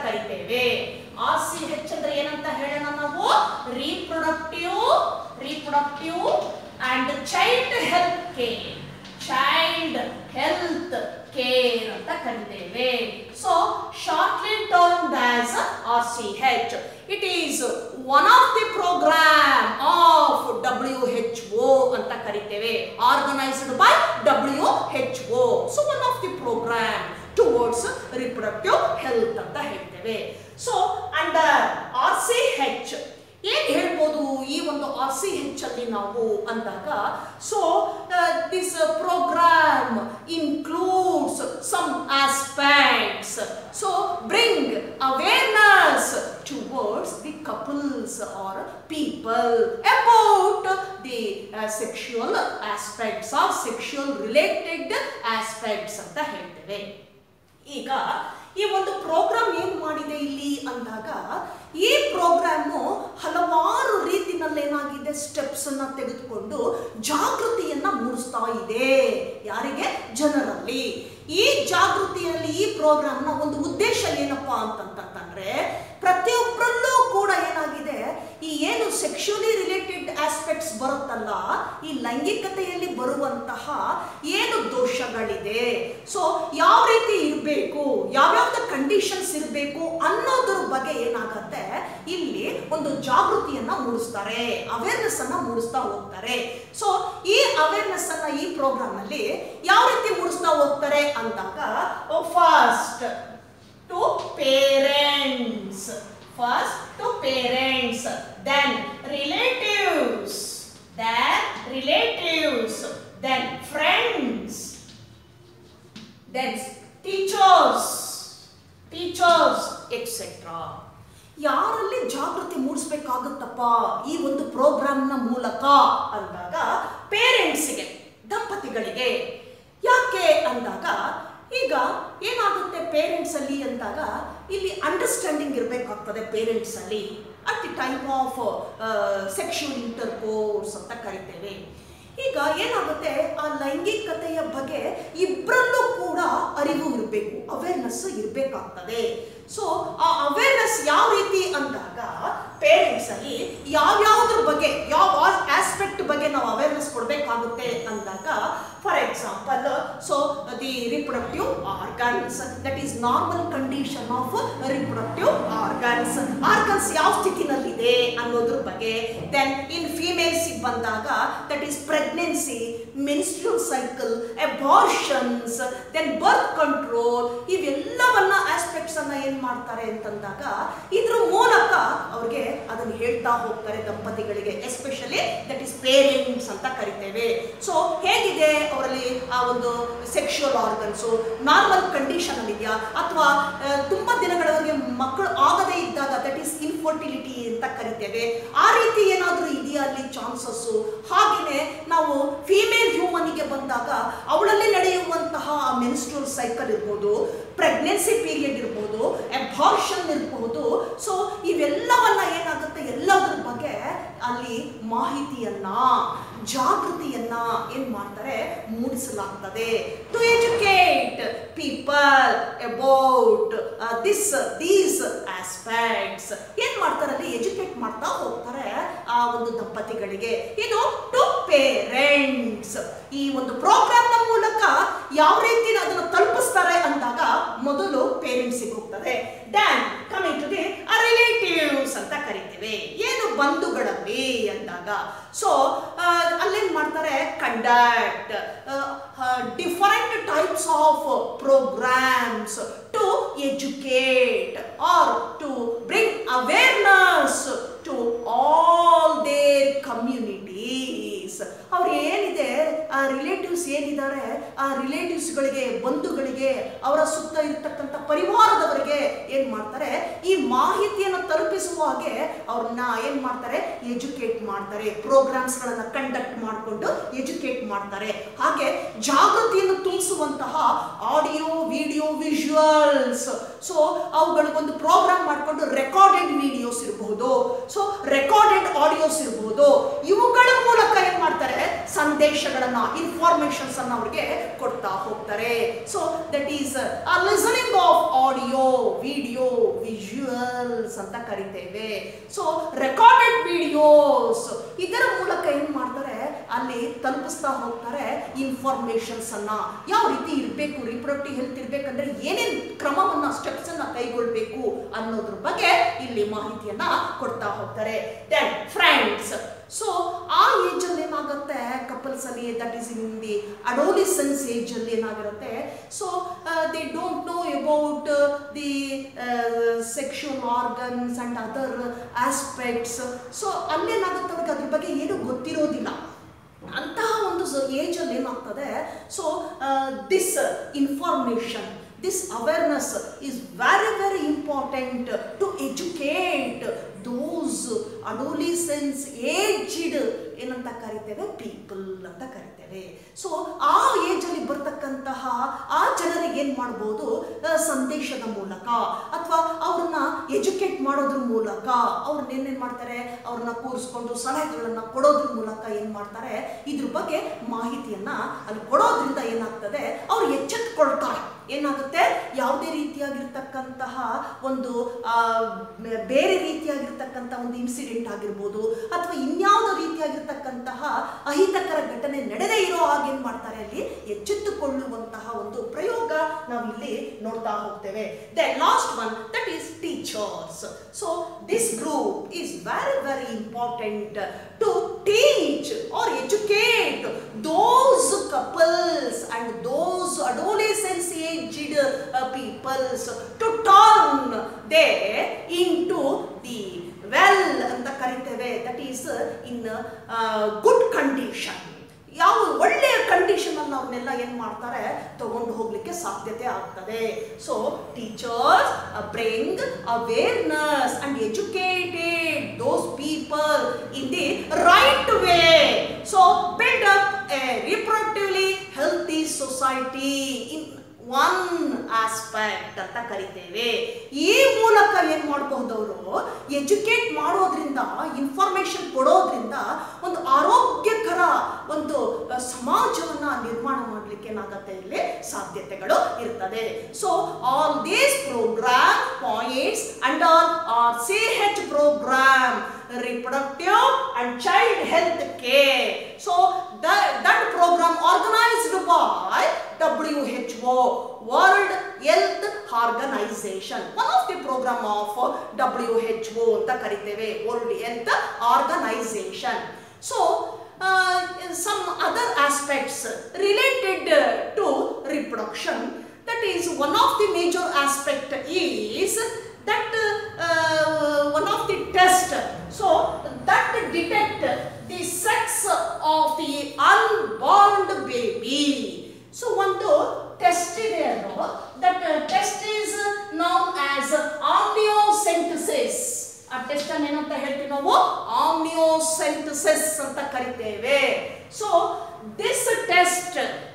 ಕರಿತೇವೆ. ಆರ್ ಸಿ ಹೆಚ್ ಅಂದ್ರೆ ಏನಂತ ಹೇಳೋಣ ನಾವು? Reproductive reproductive and child health care, child health care ಅಂತ ಕರಿತೇವೆ. So shortly termed as R C H. It is one of the program of W H O ಅಂತ ಕರಿತೇವೆ, organized by W H O. So one of the program towards reproductive health ಅಂತ ಹೇಳ್ತೇವೆ. So under R C H ಏನ್ ಹೇಳ್ಬೋದು ಈ ಒಂದು ಆರ್ ಸಿ ಹೆಚ್ ಅಲ್ಲಿ ನಾವು ಅಂದಾಗ? So this program includes some aspects. So bring awareness towards the couples or people about the uh, sexual aspects or sexual related aspects ಅಂತ ಹೇಳ್ತೇವೆ. ಈಗ ಈ ಒಂದು ಪ್ರೋಗ್ರಾಮ್ ಏನ್ ಮಾಡಿದೆ ಇಲ್ಲಿ ಅಂದಾಗ, ಈ ಪ್ರೋಗ್ರಾಮು ಹಲವಾರು ರೀತಿನಲ್ಲಿ ಏನಾಗಿದೆ ಸ್ಟೆಪ್ಸ್ ಅನ್ನ ತೆಗೆದುಕೊಂಡು ಜಾಗೃತಿಯನ್ನ ಮೂಡಿಸ್ತಾ ಇದೆ. ಯಾರಿಗೆ? ಜನರಲ್ಲಿ. ಈ ಜಾಗೃತಿಯಲ್ಲಿ ಈ ಪ್ರೋಗ್ರಾಮ್ನ ಒಂದು ಉದ್ದೇಶ ಏನಪ್ಪಾ ಅಂತಂತಂದ್ರೆ, ಪ್ರತಿಯೊಬ್ಬರಲ್ಲೂ ಕೂಡ ಏನಾಗಿದೆ ಈ ಏನು ಸೆಕ್ಷುಲಿ ರಿಲೇಟೆಡ್ ಆಸ್ಪೆಕ್ಟ್ಸ್ ಬರುತ್ತಲ್ಲ, ಈ ಲೈಂಗಿಕತೆಯಲ್ಲಿ ಬರುವಂತಹ ಏನು ದೋಷಗಳಿದೆ, ಸೊ ಯಾವ ರೀತಿ ಇರಬೇಕು, ಯಾವ್ಯಾವ್ದು ಕಂಡೀಷನ್ಸ್ ಇರಬೇಕು ಅನ್ನೋದ್ರ ಬಗ್ಗೆ ಏನಾಗತ್ತೆ ಇಲ್ಲಿ ಒಂದು ಜಾಗೃತಿಯನ್ನ ಮೂಡಿಸ್ತಾರೆ, ಅವೇರ್ನೆಸ್ ಅನ್ನ ಮೂಡಿಸ್ತಾ ಹೋಗ್ತಾರೆ. ಸೊ ಈ ಅವೇರ್ನೆಸ್ ಅನ್ನ ಈ ಪ್ರೋಗ್ರಾಮ್ ನಲ್ಲಿ ಯಾವ ರೀತಿ ಮೂಡಿಸ್ತಾ ಹೋಗ್ತಾರೆ ಅಂದಾಗ, first to parents, first to parents, then relatives, then relatives, then friends, then teachers, teachers etcetera. ಯಾರಲ್ಲಿ ಜಾಗೃತಿ ಮೂಡಿಸ್ಬೇಕಾಗುತ್ತಪ್ಪ ಈ ಒಂದು ಪ್ರೋಗ್ರಾಮ್ನ ಮೂಲಕ ಅಂದಾಗ, ಪೇರೆಂಟ್ಸ್ಗೆ, ದಂಪತಿಗಳಿಗೆ. ಯಾಕೆ ಅಂದಾಗ, ಈಗ ಏನಾಗುತ್ತೆ ಪೇರೆಂಟ್ಸ್ ಅಲ್ಲಿ ಅಂದಾಗ ಇಲ್ಲಿ ಅಂಡರ್ಸ್ಟ್ಯಾಂಡಿಂಗ್ ಇರಬೇಕಾಗ್ತದೆ ಪೇರೆಂಟ್ಸ್ ಅಲ್ಲಿ at the time of sexual intercourse ಅಂತ ಕರಿತೇವೆ. ಈಗ ಏನಾಗುತ್ತೆ ಆ ಲೈಂಗಿಕತೆಯ ಬಗ್ಗೆ ಇಬ್ಬರಲ್ಲೂ ಕೂಡ ಅರಿವು ಇರಬೇಕು, ಅವೇರ್ನೆಸ್ ಇರಬೇಕಾಗ್ತದೆ. ಸೊ ಆ ಅವೇರ್ನೆಸ್ ಯಾವ ರೀತಿ ಅಂದಾಗ, ಪೇರೆಂಟ್ಸ್ ಅಲ್ಲಿ ಯಾವ್ಯಾವ್ದ್ರ ಬಗ್ಗೆ, ಯಾವ ಆಸ್ಪೆಕ್ಟ್ ಬಗ್ಗೆ ನಾವು ಅವೇರ್ನೆಸ್ ಕೊಡಬೇಕಾಗುತ್ತೆ ಅಂದಾಗ, for example, so the reproductive organs, that is normal condition of reproductive organs, organs ಯಾವ ಸ್ಥಿತಿನಲ್ಲಿದೆ ಅನ್ನೋದ್ರ ಬಗ್ಗೆ. ದೆನ್ ಇನ್ ಫಿಮೇಲ್ಸ್ ಬಂದಾಗ that is pregnancy, menstrual cycle, abortions, then birth control, ಇವೆಲ್ಲವನ್ನ ಆಸ್ಪೆಕ್ಟ್ಸ್ ಅನ್ನ ಏನ್ ಮಾಡ್ತಾರೆ ಅಂತಂದಾಗ ಇದ್ರ ಮೂಲಕ ಅವ್ರಿಗೆ ಅದನ್ನ ಹೇಳ್ತಾ ಹೋಗ್ತಾರೆ ದಂಪತಿಗಳಿಗೆ, ಎಸ್ಪೆಷಲಿ ದಟ್ ಈಸ್ ಪೇರೆಂಟ್ಸ್ ಅಂತ ಕರಿತೇವೆ. ಸೊ ಹೇಗಿದೆ ಅವರಲ್ಲಿ ಆ ಒಂದು ಸೆಕ್ಷುವಲ್ ಆರ್ಗನ್ಸು, ನಾರ್ಮಲ್ ಕಂಡೀಷನ್ ಅಲ್ಲಿ ಇದೆಯಾ, ಅಥವಾ ತುಂಬಾ ದಿನಗಳವರೆಗೆ ಮಕ್ಕಳು ಆಗದೇ ಇದ್ದಾಗ ದಟ್ ಈಸ್ ಇನ್ಫರ್ಟಿಲಿಟಿ ಅಂತ ಕರಿತೇವೆ, ಆ ರೀತಿ ಏನಾದರೂ ಇದೆಯಾ ಅಲ್ಲಿ ಚಾನ್ಸಸ್. ಹಾಗೆಯೇ ನಾವು ಫಿಮೇಲ್ ಹ್ಯೂಮನ್ಗೆ ಬಂದಾಗ ಅವಳಲ್ಲಿ ನಡೆಯುವಂತಹ ಮೆನ್ಸ್ಟ್ರುಯಲ್ ಸೈಕಲ್ ಇರ್ಬೋದು, ಪ್ರೆಗ್ನೆನ್ಸಿ ಪೀರಿಯಡ್ ಇರ್ಬೋದು, ಅಬಾರ್ಷನ್ ಇರಬಹುದು. ಸೊ ಇವೆಲ್ಲವನ್ನ ಏನಾಗುತ್ತೆ ಎಲ್ಲದ್ರ ಬಗ್ಗೆ ಅಲ್ಲಿ ಮಾಹಿತಿಯನ್ನ, ಜಾಗೃತಿಯನ್ನ ಏನ್ ಮಾಡ್ತಾರೆ ಮೂಡಿಸಲಾಗ್ತದೆ. To educate people about this these aspects ಏನ್ ಮಾಡ್ತಾರೆ ಅಲ್ಲಿ ಎಜುಕೇಟ್ ಮಾಡ್ತಾ ಹೋಗ್ತಾರೆ ಆ ಒಂದು ದಂಪತಿಗಳಿಗೆ. ಇದು ಟು ಪೇರೆಂಟ್ಸ್. ಈ ಒಂದು ಪ್ರೋಗ್ರಾಮ್ ನ ಮೂಲಕ ಯಾವ ರೀತಿ ಅದನ್ನು ತಲುಪಿಸ್ತಾರೆ ಅಂದಾಗ ಮೊದಲು ಪೇರೆಂಟ್ಸಿಗೆ ಹೋಗ್ತದೆ. Then coming to the relatives ಅಂತ ಕರಿತೀವಿ, ಏನು ಬಂಧುಗಳಲ್ಲಿ ಅಂದಾಗ. ಸೊ ಅಲ್ಲೇನ್ ಮಾಡ್ತಾರೆ, conduct different types of programs to educate or to bring awareness to all their communities. ಅವ್ರು ಏನಿದೆ ಆ ರಿಲೇಟಿವ್ಸ್ ಏನಿದ್ದಾರೆ ಆ ರಿಲೇಟಿವ್ಸ್ಗಳಿಗೆ, ಬಂಧುಗಳಿಗೆ, ಅವರ ಸುತ್ತ ಇರತಕ್ಕಂಥ ಪರಿವಾರದವರಿಗೆ ಏನ್ ಮಾಡ್ತಾರೆ ಈ ಮಾಹಿತಿಯನ್ನು ತಲುಪಿಸುವ ಹಾಗೆ ಅವ್ರನ್ನ ಏನ್ ಮಾಡ್ತಾರೆ ಎಜುಕೇಟ್ ಮಾಡ್ತಾರೆ, ಪ್ರೋಗ್ರಾಮ್ಸ್ ಗಳನ್ನ ಕಂಡಕ್ಟ್ ಮಾಡಿಕೊಂಡು ಎಜುಕೇಟ್ ಮಾಡ್ತಾರೆ. ಹಾಗೆ ಜಾಗೃತಿಯನ್ನು ತುಂಬಿಸುವಂತಹ ಆಡಿಯೋ, ವಿಡಿಯೋ, ವಿಜುವಲ್ಸ್, ಸೊ ಅವುಗಳಿಗೊಂದು ಪ್ರೋಗ್ರಾಮ್ ಮಾಡಿಕೊಂಡು ರೆಕಾರ್ಡೆಡ್ ವಿಡಿಯೋಸ್ ಇರಬಹುದು, ಸೊ ರೆಕಾರ್ಡೆಡ್ ಆಡಿಯೋಸ್ ಇರಬಹುದು, ಇವುಗಳ ಮೂಲಕ ಏನ್ ಮಾಡ್ತಾರೆ ಸಂದೇಶಗಳನ್ನ, ಇನ್ಫಾರ್ಮೇಶನ್ಸ್ ಅನ್ನ ಅವ್ರಿಗೆ ಕೊಡ್ತಾ ಹೋಗ್ತಾರೆ. So that is listening of audio, video, visuals ಅಂತ ಕರಿತೇವೆ. ಸೊ ರೆಕಾರ್ಡೆಡ್ ವಿಡಿಯೋಸ್ ಇದರ ಮೂಲಕ ಏನ್ ಮಾಡ್ತಾರೆ, ಅಲ್ಲಿ ತಲುಪಿಸ್ತಾ ಹೋಗ್ತಾರೆ ಇನ್ಫಾರ್ಮೇಶನ್ಸ್ ಅನ್ನ. ಯಾವ ರೀತಿ ಇರಬೇಕು, ರಿಪ್ರೊಡಕ್ಟಿವ್ ಹೆಲ್ತ್ ಇರ್ಬೇಕಂದ್ರೆ ಏನೇನ್ ಕ್ರಮವನ್ನ ಸ್ಟೆಪ್ಸ್ ಅನ್ನ ಕೈಗೊಳ್ಬೇಕು ಅನ್ನೋದ್ರ ಬಗ್ಗೆ ಇಲ್ಲಿ ಮಾಹಿತಿಯನ್ನ ಕೊಡ್ತಾ ಹೋಗ್ತಾರೆ. ದೆನ್ ಫ್ರೆಂಡ್ಸ್, ಸೊ ಆ ಏಜ್ ಅಲ್ಲಿ ಏನಾಗುತ್ತೆ ಕಪಲ್ಸ್ ಅಲ್ಲಿ, that is in the adolescence age ಅಲ್ಲಿ ಏನಾಗಿರುತ್ತೆ, so they don't know about the sexual organs and other aspects. So ಅಲ್ಲೇನಾಗುತ್ತೆ ಅವ್ರಿಗೆ ಅದ್ರ ಬಗ್ಗೆ ಏನು ಗೊತ್ತಿರೋದಿಲ್ಲ. ಅಂತಹ ಒಂದು ಏಜ್ ಅಲ್ಲಿ ಏನಾಗ್ತದೆ, so this information, this awareness is very very important to educate those adolescents aged ಏನಂತ ಕರಿತೇವೆ, ಪೀಪಲ್ ಅಂತ ಕರಿತೇವೆ. ಸೊ ಆ ಏಜ್ ಅಲ್ಲಿ ಬರ್ತಕ್ಕಂತಹ ಆ ಜನರಿಗೆ ಏನ್ ಮಾಡ್ಬೋದು, ಸಂದೇಶದ ಮೂಲಕ ಅಥವಾ ಅವ್ರನ್ನ ಎಜುಕೇಟ್ ಮಾಡೋದ್ರ ಮೂಲಕ, ಅವ್ರನ್ನ ಏನೇನ್ ಮಾಡ್ತಾರೆ, ಅವ್ರನ್ನ ಕೂರಿಸ್ಕೊಂಡು ಸಲಹೆಗಳನ್ನ ಕೊಡೋದ್ರ ಮೂಲಕ ಏನ್ ಮಾಡ್ತಾರೆ, ಇದ್ರ ಬಗ್ಗೆ ಮಾಹಿತಿಯನ್ನ ಅಲ್ಲಿ ಕೊಡೋದ್ರಿಂದ ಏನಾಗ್ತದೆ, ಅವ್ರು ಎಚ್ಚೆತ್ಕೊಳ್ತಾರೆ. ಏನಾಗುತ್ತೆ, ಯಾವುದೇ ರೀತಿಯಾಗಿರ್ತಕ್ಕಂತಹ ಒಂದು ಬೇರೆ ರೀತಿಯಾಗಿರ್ತಕ್ಕಂಥ ಒಂದು ಇನ್ಸಿಡೆಂಟ್ ಆಗಿರ್ಬೋದು ಅಥವಾ ಇನ್ಯಾವುದೋ ರೀತಿಯಾಗಿರ್ತಕ್ಕಂತಹ ಅಹಿತಕರ ಘಟನೆ ನಡೆದೇ ಇರೋ ಹಾಗೆ ಏನ್ ಮಾಡ್ತಾರೆ, ಅಲ್ಲಿ ಎಚ್ಚೆತ್ತುಕೊಳ್ಳುವಂತಹ ಒಂದು ಪ್ರಯೋಗ ನಾವಿಲ್ಲಿ ನೋಡ್ತಾ ಹೋಗ್ತೇವೆ. The last one that is teachers. So this group is very very important to teach or educate those couples and those adolescents aged uh, peoples to turn they into the well anta kariteve, that is uh, in uh, good condition. ಯಾವ ಒಳ್ಳೆಯ ಕಂಡೀಷನ್ ಅನ್ನು ಅವ್ರನ್ನೆಲ್ಲ ಏನ್ ಮಾಡ್ತಾರೆ, ತಗೊಂಡು ಹೋಗ್ಲಿಕ್ಕೆ ಸಾಧ್ಯತೆ ಆಗ್ತದೆ. So teachers bring awareness and educated those people in the right way. So build up a reproductively healthy society in one aspect ಅಂತ ಕರಿತೇವೆ. ಈ ಮೂಲಕ ಏನ್ ಮಾಡಬಹುದು, ಅವರು ಎಜುಕೇಟ್ ಮಾಡೋದ್ರಿಂದ, ಇನ್ಫಾರ್ಮೇಶನ್ ಕೊಡೋದ್ರಿಂದ ಒಂದು ಆರೋಗ್ಯಕರ ಒಂದು ಸಮಾಜವನ್ನ ನಿರ್ಮಾಣ ಮಾಡ್ಲಿಕ್ಕೆ ಏನಾಗತ್ತೆ, ಇಲ್ಲಿ ಸಾಧ್ಯತೆಗಳು ಇರ್ತದೆ. So all these program points under R C H program, reproductive and child health care. So that, that program organized by W H O, World Health Organization, one of the program of W H O anta kariteve, World Health Organization. So uh, some other aspects related to reproduction, that is one of the major aspect is that uh, one of the test, so that detect the sex of the unborn baby. So one test ಇದೆ ಅಲ್ವಾ, that uh, test is known as amniocentesis. ಆ ಟೆಸ್ಟ್ ಅನ್ನು ಏನಂತ ಹೇಳ್ತೀವಿ ನಾವು, ಆಮ್ನಿಯೋಸೆಂಟಸಿಸ್ ಅಂತ ಕರಿತೇವೆ. So this test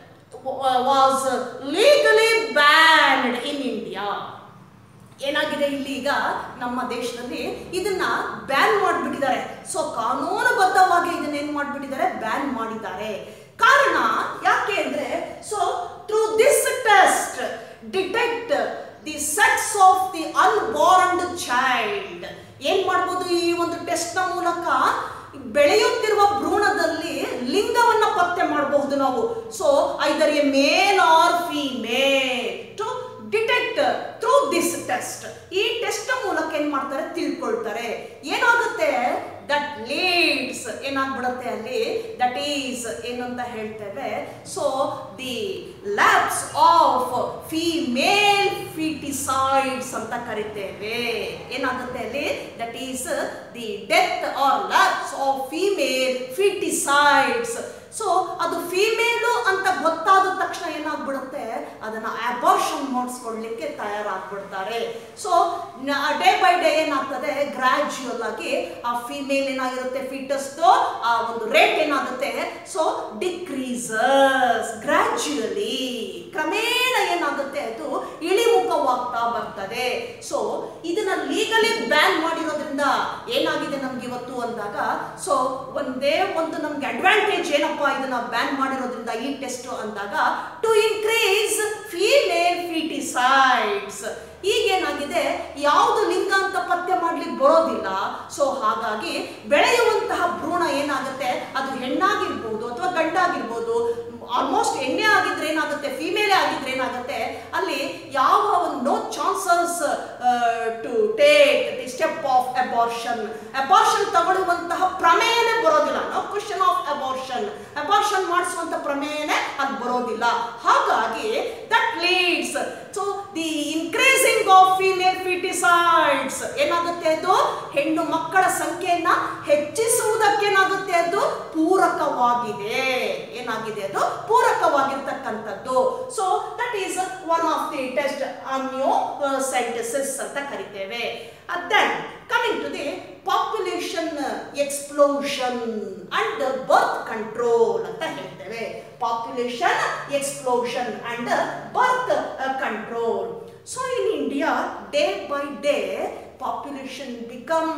was legally banned in India. ಏನಾಗಿದೆ, ಇಲ್ಲಿ ಈಗ ನಮ್ಮ ದೇಶದಲ್ಲಿ ಇದನ್ನ ಬ್ಯಾನ್ ಮಾಡಿಬಿಟ್ಟಿದ್ದಾರೆ. ಸೊ ಕಾನೂನುಬದ್ಧವಾಗಿ ಇದನ್ನ ಏನ್ ಮಾಡಿಬಿಟ್ಟಿದ್ದಾರೆ, ಬ್ಯಾನ್ ಮಾಡಿದ್ದಾರೆ. ಕಾರಣ ಯಾಕೆ ಅಂದ್ರೆ, so through this test detect the sex of the unborn child. ಏನ್ ಮಾಡ್ಬೋದು, ಈ ಒಂದು ಟೆಸ್ಟ್ ನ ಮೂಲಕ ಬೆಳೆಯುತ್ತಿರುವ ಭ್ರೂಣದಲ್ಲಿ ಲಿಂಗವನ್ನ ಪತ್ತೆ ಮಾಡಬಹುದು ನಾವು. So either a male or female to detect through this test. ಈ ಟೆಸ್ಟ್ ಮೂಲಕ ಏನ್ ಮಾಡ್ತಾರೆ, ತಿಳ್ಕೊಳ್ತಾರೆ. ಏನಾಗುತ್ತೆ, ದಟ್ ಲೀಡ್ಸ್ ಏನಾಗ್ಬಿಡುತ್ತೆ ಅಲ್ಲಿ, ದಟ್ ಈಸ್ ಏನಂತ ಹೇಳ್ತೇವೆ, so the lapse of female feticides ಅಂತ ಕರಿತೇವೆ. ಏನಾಗುತ್ತೆ ಅಲ್ಲಿ, that is the death or lapse of female feticides. So ಅದು ಫಿಮೇಲು ಅಂತ ಗೊತ್ತಾದ ತಕ್ಷಣ ಏನಾಗ್ಬಿಡುತ್ತೆ, ಅದನ್ನ ಅಬಾರ್ಷನ್ ಮಾಡಿಸ್ಕೊಳ್ಲಿಕ್ಕೆ ತಯಾರಾಗ್ಬಿಡ್ತಾರೆ. ಸೊ ಡೇ ಬೈ ಡೇ ಏನಾಗ್ತದೆ, ಗ್ರಾಜುಯಲ್ ಆಗಿ ಆ ಫಿಮೇಲ್ ಏನಾಗಿರುತ್ತೆ, ಫಿಟಸ್ ಆ ಒಂದು ರೇಟ್ ಏನಾಗುತ್ತೆ, ಸೊ ಡಿಕ್ರೀಸಸ್ ಗ್ರಾಜುಯಲಿ, ಕ್ರಮೇಣ ಏನಾಗುತ್ತೆ, ಅದು ಇಳಿಮುಖವಾಗ್ತಾ ಬರ್ತದೆ. ಸೊ ಇದನ್ನ ಲೀಗಲಿ ಬ್ಯಾನ್ ಮಾಡಿರೋದ್ರಿಂದ ಏನಾಗಿದೆ ನಮ್ಗೆ ಇವತ್ತು ಅಂದಾಗ ಸೊ ಒಂದೇ ಒಂದು ನಮ್ಗೆ ಅಡ್ವಾಂಟೇಜ್ ಏನಪ್ಪಾ ಇದನ್ನ ಬ್ಯಾನ್ ಮಾಡಿರೋದ್ರಿಂದ ಈ ಟೆಸ್ಟ್ ಅಂದಾಗ ಟು ಇನ್ಕ್ರೀಸ್ ಫೀಮೇಲ್ ಫಿಟಿಸೈಡ್ಸ್. ಈಗೇನಾಗಿದೆ ಯಾವುದು ಲಿಂಗ ಅಂತ ಪತ್ತೆ ಮಾಡ್ಲಿಕ್ಕೆ ಬರೋದಿಲ್ಲ. ಸೊ ಹಾಗಾಗಿ ಬೆಳೆಯುವಂತಹ ಭ್ರೂಣ ಏನಾಗುತ್ತೆ ಅದು ಹೆಣ್ಣಾಗಿರ್ಬೋದು ಅಥವಾ ಗಂಡಾಗಿರ್ಬೋದು, ಆಲ್ಮೋಸ್ಟ್ ಎಣ್ಣೆ ಆಗಿದ್ರೆ ಏನಾಗುತ್ತೆ ಫಿಮೇಲ್ ಆಗಿದ್ರೆ ಏನಾಗುತ್ತೆ ಅಲ್ಲಿ ಯಾವ ಒಂದು no chances to take the step of abortion. Abortion ತಗೊಳ್ಳುವಂತಹ ಪ್ರಮೇಯನೇ ಬರೋದಿಲ್ಲ. No question of abortion. Abortion ಮಾಡಿಸುವಂತ ಪ್ರಮೇಯನೇ ಅದು ಬರೋದಿಲ್ಲ. ಹಾಗಾಗಿ that leads so the increasing of female feticides ಏನಾಗುತ್ತೆ ಅದು ಹೆಣ್ಣು ಮಕ್ಕಳ ಸಂಖ್ಯೆಯನ್ನ ಹೆಚ್ಚಿಸುವುದಕ್ಕೆ ಏನಾಗುತ್ತೆ ಅದು ಪೂರಕವಾಗಿದೆ. ಏನಾಗಿದೆ ಅದು ಪೂರಕವಾಗಿರ್ತಕ್ಕಂಥದ್ದು. So that is one of the test amniocytosis ಅಂತ ಕರಿತೇವೆ. Then coming to the population explosion and birth control ಅಂತ ಹೇಳ್ತೇವೆ. Population explosion and birth control. So in India day by day population become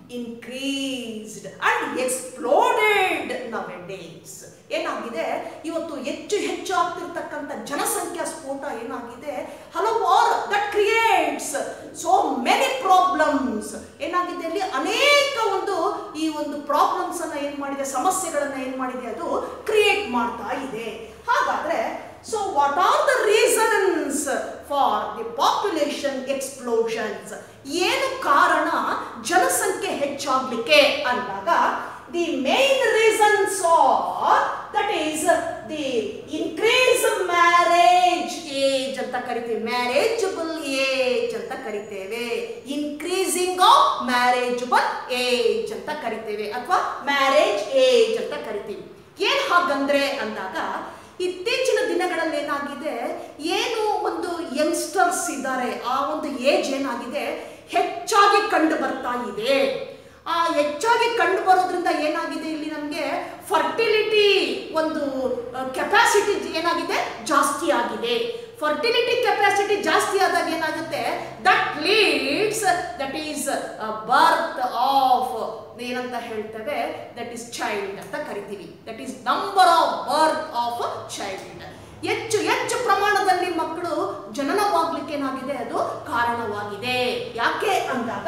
increased and exploded nowadays. ಏನಾಗಿದೆ ಇವತ್ತು ಹೆಚ್ಚು ಹೆಚ್ಚು ಆಗ್ತಿರ್ತಕ್ಕಂಥ ಜನಸಂಖ್ಯಾ ಸ್ಫೋಟ ಏನಾಗಿದೆ ಹಲವಾರು that creates so many problems. ಏನಾಗಿದೆ ಅಲ್ಲಿ ಅನೇಕ ಒಂದು ಈ ಒಂದು ಪ್ರಾಬ್ಲಮ್ಸ್ ಅನ್ನ ಏನ್ ಮಾಡಿದೆ ಸಮಸ್ಯೆಗಳನ್ನ ಏನ್ ಮಾಡಿದೆ ಅದು ಕ್ರಿಯೇಟ್ ಮಾಡ್ತಾ ಇದೆ. ಹಾಗಾದ್ರೆ so what are the reasons for the population explosions? ಏನು ಕಾರಣ ಜನಸಂಖ್ಯೆ ಹೆಚ್ಚಾಗ್ಲಿಕ್ಕೆ ಅಂದಾಗ the main reasons are that is the increase marriage age ಅಂತ ಕರಿತೀವಿ. ಮ್ಯಾರೇಜಬಲ್ ಏಜ್ ಅಂತ ಕರಿತೇವೆ. ಇನ್ಕ್ರೀಸಿಂಗ್ ಆಫ್ ಮ್ಯಾರೇಜಬಲ್ ಏಜ್ ಅಂತ ಕರಿತೇವೆ ಅಥವಾ ಮ್ಯಾರೇಜ್ ಏಜ್ ಅಂತ ಕರಿತೀವಿ. ಏನ್ ಹಾಗಂದ್ರೆ ಅಂದಾಗ ಇತ್ತೀಚಿನ ದಿನಗಳಲ್ಲಿ ಏನಾಗಿದೆ ಏನು ಒಂದು ಯಂಗ್ಸ್ಟರ್ಸ್ ಇದ್ದಾರೆ ಆ ಒಂದು ಏಜ್ ಏನಾಗಿದೆ ಹೆಚ್ಚಾಗಿ ಕಂಡು ಬರ್ತಾ ಇದೆ. ಆ ಹೆಚ್ಚಾಗಿ ಕಂಡು ಬರೋದ್ರಿಂದ ಏನಾಗಿದೆ ಇಲ್ಲಿ ನಮಗೆ ಫರ್ಟಿಲಿಟಿ ಒಂದು ಕೆಪಾಸಿಟಿ ಏನಾಗಿದೆ ಜಾಸ್ತಿ ಆಗಿದೆ. ಫರ್ಟಿಲಿಟಿ ಕೆಪಾಸಿಟಿ ಜಾಸ್ತಿ ಆದಾಗ ಏನಾಗುತ್ತೆ that leads that is birth of ಏನಂತ ಹೇಳ್ತೇವೆ ದಟ್ ಈಸ್ ಚೈಲ್ಡ್ ಅಂತ ಕರಿತೀವಿ. That is number of birth of child. ಹೆಚ್ಚು ಹೆಚ್ಚು ಪ್ರಮಾಣದಲ್ಲಿ ಮಕ್ಕಳು ಜನನವಾಗ್ಲಿಕ್ಕೆ ಏನಾಗಿದೆ ಅದು ಕಾರಣವಾಗಿದೆ. ಯಾಕೆ ಅಂದಾಗ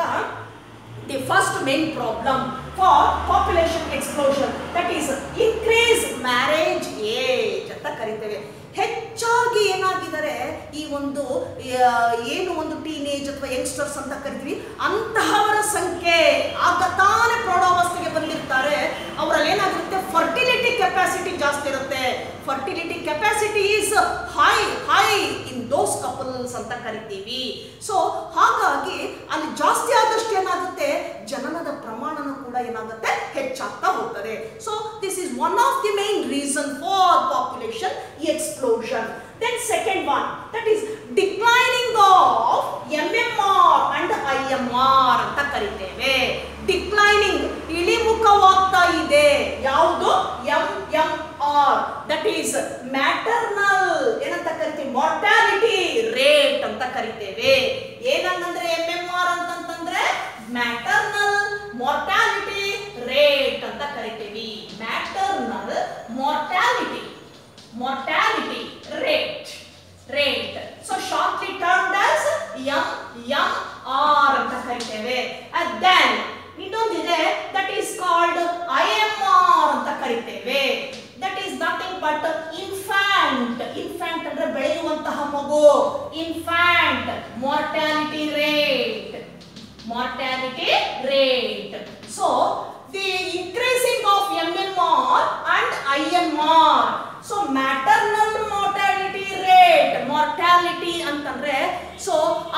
the first main problem for population explosion that is increase marriage age ಅಂತ ಕರಿತೇವೆ. ಹೆಚ್ಚಾಗಿ ಏನಾಗಿದ್ದಾರೆ ಈ ಒಂದು ಏನು ಒಂದು ಟೀನೇಜ್ ಅಥವಾ ಯಂಗ್ಸ್ಟರ್ಸ್ ಅಂತ ಕರಿತೀವಿ ಅಂತಹವರ ಸಂಖ್ಯೆ ಆಗ ತಾನೇ ಪ್ರೌಢಾವಸ್ಥೆಗೆ ಬಂದಿರ್ತಾರೆ. ಅವರಲ್ಲಿ ಏನಾಗಿರುತ್ತೆ ಫರ್ಟಿಲಿಟಿ ಕೆಪಾಸಿಟಿ ಜಾಸ್ತಿ ಇರುತ್ತೆ. Fertility capacity is high high in those couples ಅಂತ ಕರಿತೀವಿ. ಸೊ ಹಾಗಾಗಿ ಅಲ್ಲಿ ಜಾಸ್ತಿ ಆದಷ್ಟು ಏನಾಗುತ್ತೆ ಜನನದ ಪ್ರಮಾಣನೂ ಕೂಡ ಏನಾಗುತ್ತೆ ಹೆಚ್ಚಾಗ್ತಾ ಹೋಗ್ತದೆ. So this is one of the main reason for population explosion. Then second one that is declining of M M R and I M R ಅಂತ ಕರಿತೇವೆ. ಡಿಕ್ಲೈನಿಂಗ್ ಇಳಿಮುಖವಾಗ್ತಾ ಇದೆ. ಯಾವುದು M M R that is maternal ಏನಂತ ಕರಿತೀವಿ mortality rate ಅಂತ ಕರಿತೇವೆ. ಏನಂದ್ರೆ M M R ಅಂತಂದ್ರೆ maternal mortality rate ಅಂತ ಕರಿತೇವೆ. maternal mortality mortality rate rate so shortly termed as M M R ಅಂತ ಕರಿತೇವೆ. and then ಇನ್ನೊಂದಿದೆ that is called I M R ಅಂತ ಕರಿತೇವೆ. that is nothing but infant infant ಅಂದ್ರೆ ಬೆಳೆಯುವಂತಹ ಮಗು. infant mortality rate mortality rate. so the increasing of M M R and I M R. so maternal mortality rate mortality ಅಂತಂದ್ರೆ ಸೊ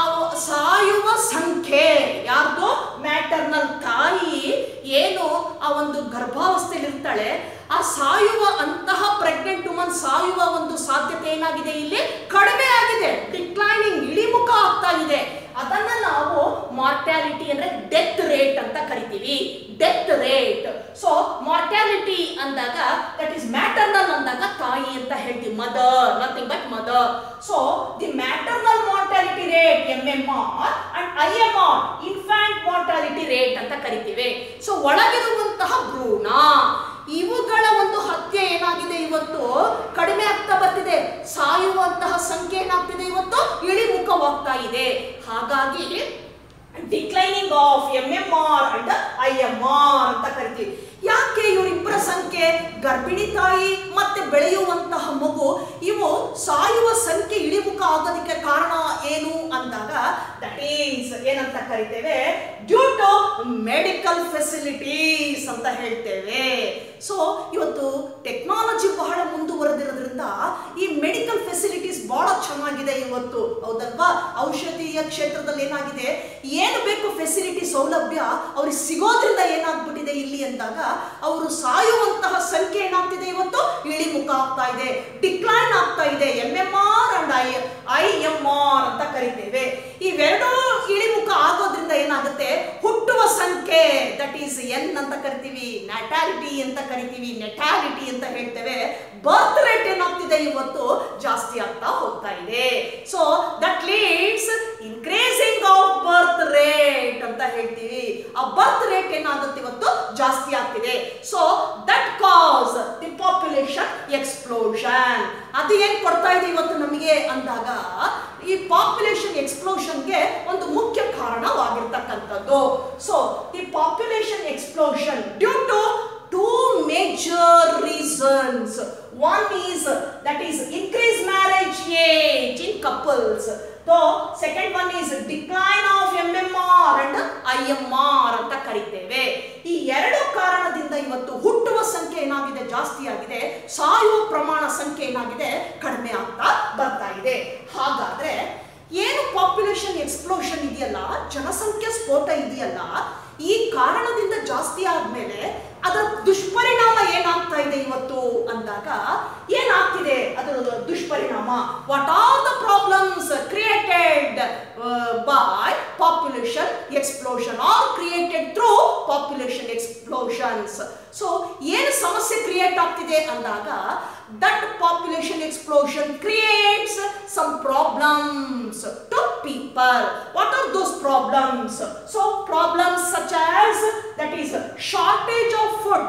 ಸಾಯುವ ಸಂಖ್ಯೆ ಯಾರ್ದು ಮ್ಯಾಟರ್ನಲ್ ತಾಯಿ ಏನು ಆ ಒಂದು ಗರ್ಭಾವಸ್ಥೆಯಲ್ಲಿ ಇರ್ತಾಳೆ ಆ ಸಾಯುವ ಅಂತಹ ಪ್ರೆಗ್ನೆಂಟ್ ವುಮನ್ ಸಾಯುವ ಒಂದು ಸಾಧ್ಯತೆ ಏನಾಗಿದೆ ಇಲ್ಲಿ ಕಡಿಮೆ ಆಗಿದೆ. ಡಿಕ್ಲೈನಿಂಗ್ ಇಳಿಮುಖ ಆಗ್ತಾ ಇದೆ. ಅದನ್ನ ನಾವು ಮಾರ್ಟಾಲಿಟಿ ಅಂದ್ರೆ ಡೆತ್ ರೇಟ್ ಅಂತ ಕರಿತೀವಿ. Death rate. ಸೊ ಮಾರ್ಟಾಲಿಟಿ ಅಂದಾಗ ದಟ್ ಈಸ್ ಮ್ಯಾಟರ್ನಲ್ ಅಂದಾಗ ತಾಯಿ ಅಂತ ಹೇಳ್ತೀವಿ. Mother nothing but mother. So the maternal mortality rate M M R and I M R infant infant mortality rate ಅಂತ ಕರಿತೀವಿ. ಸೊ ಒಳಗಿರುವಂತಹ ಭ್ರೂಣ ಇವುಗಳ ಒಂದು ಹತ್ಯೆ ಏನಾಗಿದೆ ಇವತ್ತು ಕಡಿಮೆ ಆಗ್ತಾ ಬರ್ತಿದೆ. ಸಾಯುವಂತಹ ಸಂಖ್ಯೆ ಏನಾಗ್ತಿದೆ ಇವತ್ತು ಇಳಿಮುಖವಾಗ್ತಾ ಇದೆ. ಹಾಗಾಗಿ declining of M M R and I M R ಅಂತ ಕರಿತೀವಿ. ಯಾಕೆ ಇವರಿಬ್ಬರ ಸಂಖ್ಯೆ, ಗರ್ಭಿಣಿ ತಾಯಿ ಮತ್ತೆ ಬೆಳೆಯುವಂತಹ ಮಗು, ಇವು ಸಾಯುವ ಸಂಖ್ಯೆ ಇಳಿಮುಖ ಆಗೋದಕ್ಕೆ ಕಾರಣ ಏನು ಅಂದಾಗ ದಟ್ ಈಸ್ ಏನಂತ ಕರಿತೇವೆ, ಡ್ಯೂ ಟು ಮೆಡಿಕಲ್ ಫೆಸಿಲಿಟೀಸ್ ಅಂತ ಹೇಳ್ತೇವೆ. ಸೊ ಇವತ್ತು ಟೆಕ್ನಾಲಜಿ ಬಹಳ ಮುಂದುವರೆದಿರೋದ್ರಿಂದ ಈ ಮೆಡಿಕಲ್ ಫೆಸಿಲಿಟೀಸ್ ಬಹಳ ಚೆನ್ನಾಗಿದೆ ಇವತ್ತು, ಹೌದಲ್ವಾ? ಔಷಧೀಯ ಕ್ಷೇತ್ರದಲ್ಲಿ ಏನಾಗಿದೆ, ಏನು ಬೇಕು ಫೆಸಿಲಿಟಿ ಸೌಲಭ್ಯ ಅವ್ರಿಗೆ ಸಿಗೋದ್ರಿಂದ ಏನಾಗ್ಬಿಟ್ಟಿದೆ ಇಲ್ಲಿ ಅಂದಾಗ ಅವರು ಸಾಯುವಂತಹ ಸಂಖ್ಯೆ ಏನಾಗ್ತಿದೆ ಇವತ್ತು ಇಳಿಮುಖ ಆಗ್ತಾ ಇದೆ, ಡಿಕ್ಲೈನ್ ಆಗ್ತಾ ಇದೆ. M M R and I I M R ಅಂತ ಕರಿತೇವೆ. ಇವೆರಡೂ ಇಳಿಮುಖ ಆಗೋದ್ರಿಂದ ಏನಾಗುತ್ತೆ, ಹುಟ್ಟುವ ಸಂಖ್ಯೆ ದಟ್ ಈಸ್ ಎನ್ ಅಂತ ಕರಿತೀವಿ, ನ್ಯಾಟಾಲಿಟಿ ಅಂತ ಕರಿತೀವಿ, ನೆಟಾಲಿಟಿ ಅಂತ ಹೇಳ್ತೇವೆ. ಬರ್ತ್ ರೇಟ್ ಏನಾಗ್ತಿದೆ ಇವತ್ತು ಜಾಸ್ತಿ ಆಗ್ತಾ ಹೋಗ್ತಾ ಇದೆ. So that leads increasing of birth rate ಅಂತ ಹೇಳ್ತೀವಿ. ಆ ಬರ್ತ್ ರೇಟ್ ಏನಾಗುತ್ತೆ ಇವತ್ತು ಜಾಸ್ತಿ ಆಗ್ತಿದೆ. So that cause the population explosion. ಅದು ಏನ್ ಕೊಡ್ತಾ ಇದೆ ಇವತ್ತು ನಮಗೆ ಅಂದಾಗ ಈ ಪಾಪ್ಯುಲೇಷನ್ ಎಕ್ಸ್ಪ್ಲೋಷನ್ಗೆ ಒಂದು ಮುಖ್ಯ ಕಾರಣವಾಗಿರ್ತಕ್ಕಂಥದ್ದು. So the population explosion due to two major reasons. One is that is increased marriage age in couples. So second one is decline of M M R and I M R ಅಂತ ಕರೀತೇವೆ. ಈ ಎರಡು ಕಾರಣದಿಂದ ಇವತ್ತು ಹುಟ್ಟುವ ಸಂಖ್ಯೆ ಏನಾಗಿದೆ ಜಾಸ್ತಿ ಆಗಿದೆ, ಸಾಯುವ ಪ್ರಮಾಣ ಸಂಖ್ಯೆ ಏನಾಗಿದೆ ಕಡಿಮೆ ಆಗ್ತಾ ಬರ್ತಾ ಇದೆ. ಹಾಗಾದ್ರೆ ಏನು ಪಾಪ್ಯುಲೇಷನ್ ಎಕ್ಸ್ಪ್ಲೋಷನ್ ಇದೆಯಲ್ಲ, ಜನಸಂಖ್ಯೆ ಸ್ಫೋಟ ಇದೆಯಲ್ಲ, ಈ ಕಾರಣದಿಂದ ಜಾಸ್ತಿ ಆದ್ಮೇಲೆ ಅದರ ದುಷ್ಪರಿಣಾಮ ಏನಾಗ್ತಾ ಇದೆ ಇವತ್ತು ಅಂದಾಗ ಏನಾಗ್ತಿದೆ ಅದರ ದುಷ್ಪರಿಣಾಮ? What are the problems created by population explosion or created through population explosions. So ಏನು ಸಮಸ್ಯೆ ಕ್ರಿಯೇಟ್ ಆಗ್ತಿದೆ ಅಂದಾಗ that population explosion creates some problems to people. What are those problems? So problems such as that is shortage of food.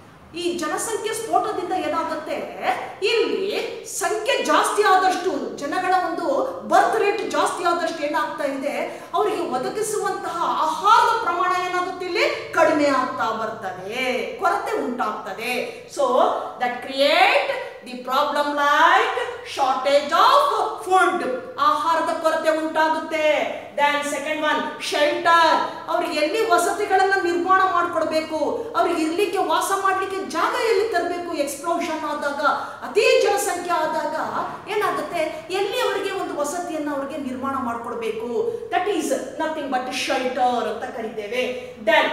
ಈ ಜನಸಂಖ್ಯೆ ಸ್ಫೋಟದಿಂದ ಏನಾಗುತ್ತೆ, ಇಲ್ಲಿ ಸಂಖ್ಯೆ ಜಾಸ್ತಿ ಆದಷ್ಟು, ಜನಗಳ ಒಂದು ಬರ್ತ್ ರೇಟ್ ಜಾಸ್ತಿ ಆದಷ್ಟು ಏನಾಗ್ತಾ ಇದೆ, ಅವರಿಗೆ ಒದಗಿಸುವಂತಹ ಆಹಾರದ ಪ್ರಮಾಣ ಏನಾಗುತ್ತೆ ಇಲ್ಲಿ ಕಡಿಮೆ ಆಗ್ತಾ ಬರ್ತದೆ, ಕೊರತೆ ಉಂಟಾಗ್ತದೆ. So that create the problem like shortage of food, ಆಹಾರದ ಕೊರತೆ ಉಂಟಾಗುತ್ತೆ. ದೆನ್ ಸೆಕೆಂಡ್ ಒನ್ ಶೆಲ್ಟರ್, ಅವ್ರಿಗೆ ಎಲ್ಲಿ ವಸತಿಗಳನ್ನ ನಿರ್ಮಾಣ ಮಾಡಿಕೊಡ್ಬೇಕು, ಅವ್ರಿಗೆ ಇರ್ಲಿಕ್ಕೆ ವಾಸ ಮಾಡ್ಲಿಕ್ಕೆ ಜಾಗ ಎಲ್ಲಿ ತರಬೇಕು, ಎಕ್ಸ್ಪ್ಲೋಷನ್ ಆದಾಗ ಅತಿ ಜನಸಂಖ್ಯೆ ಆದಾಗ ಏನಾಗುತ್ತೆ, ಎಲ್ಲಿ ಅವರಿಗೆ ಒಂದು ವಸತಿಯನ್ನು ಅವರಿಗೆ ನಿರ್ಮಾಣ ಮಾಡಿಕೊಡ್ಬೇಕು, that is nothing but shelter ಅಂತ ಕರಿತೇವೆ. ದೆನ್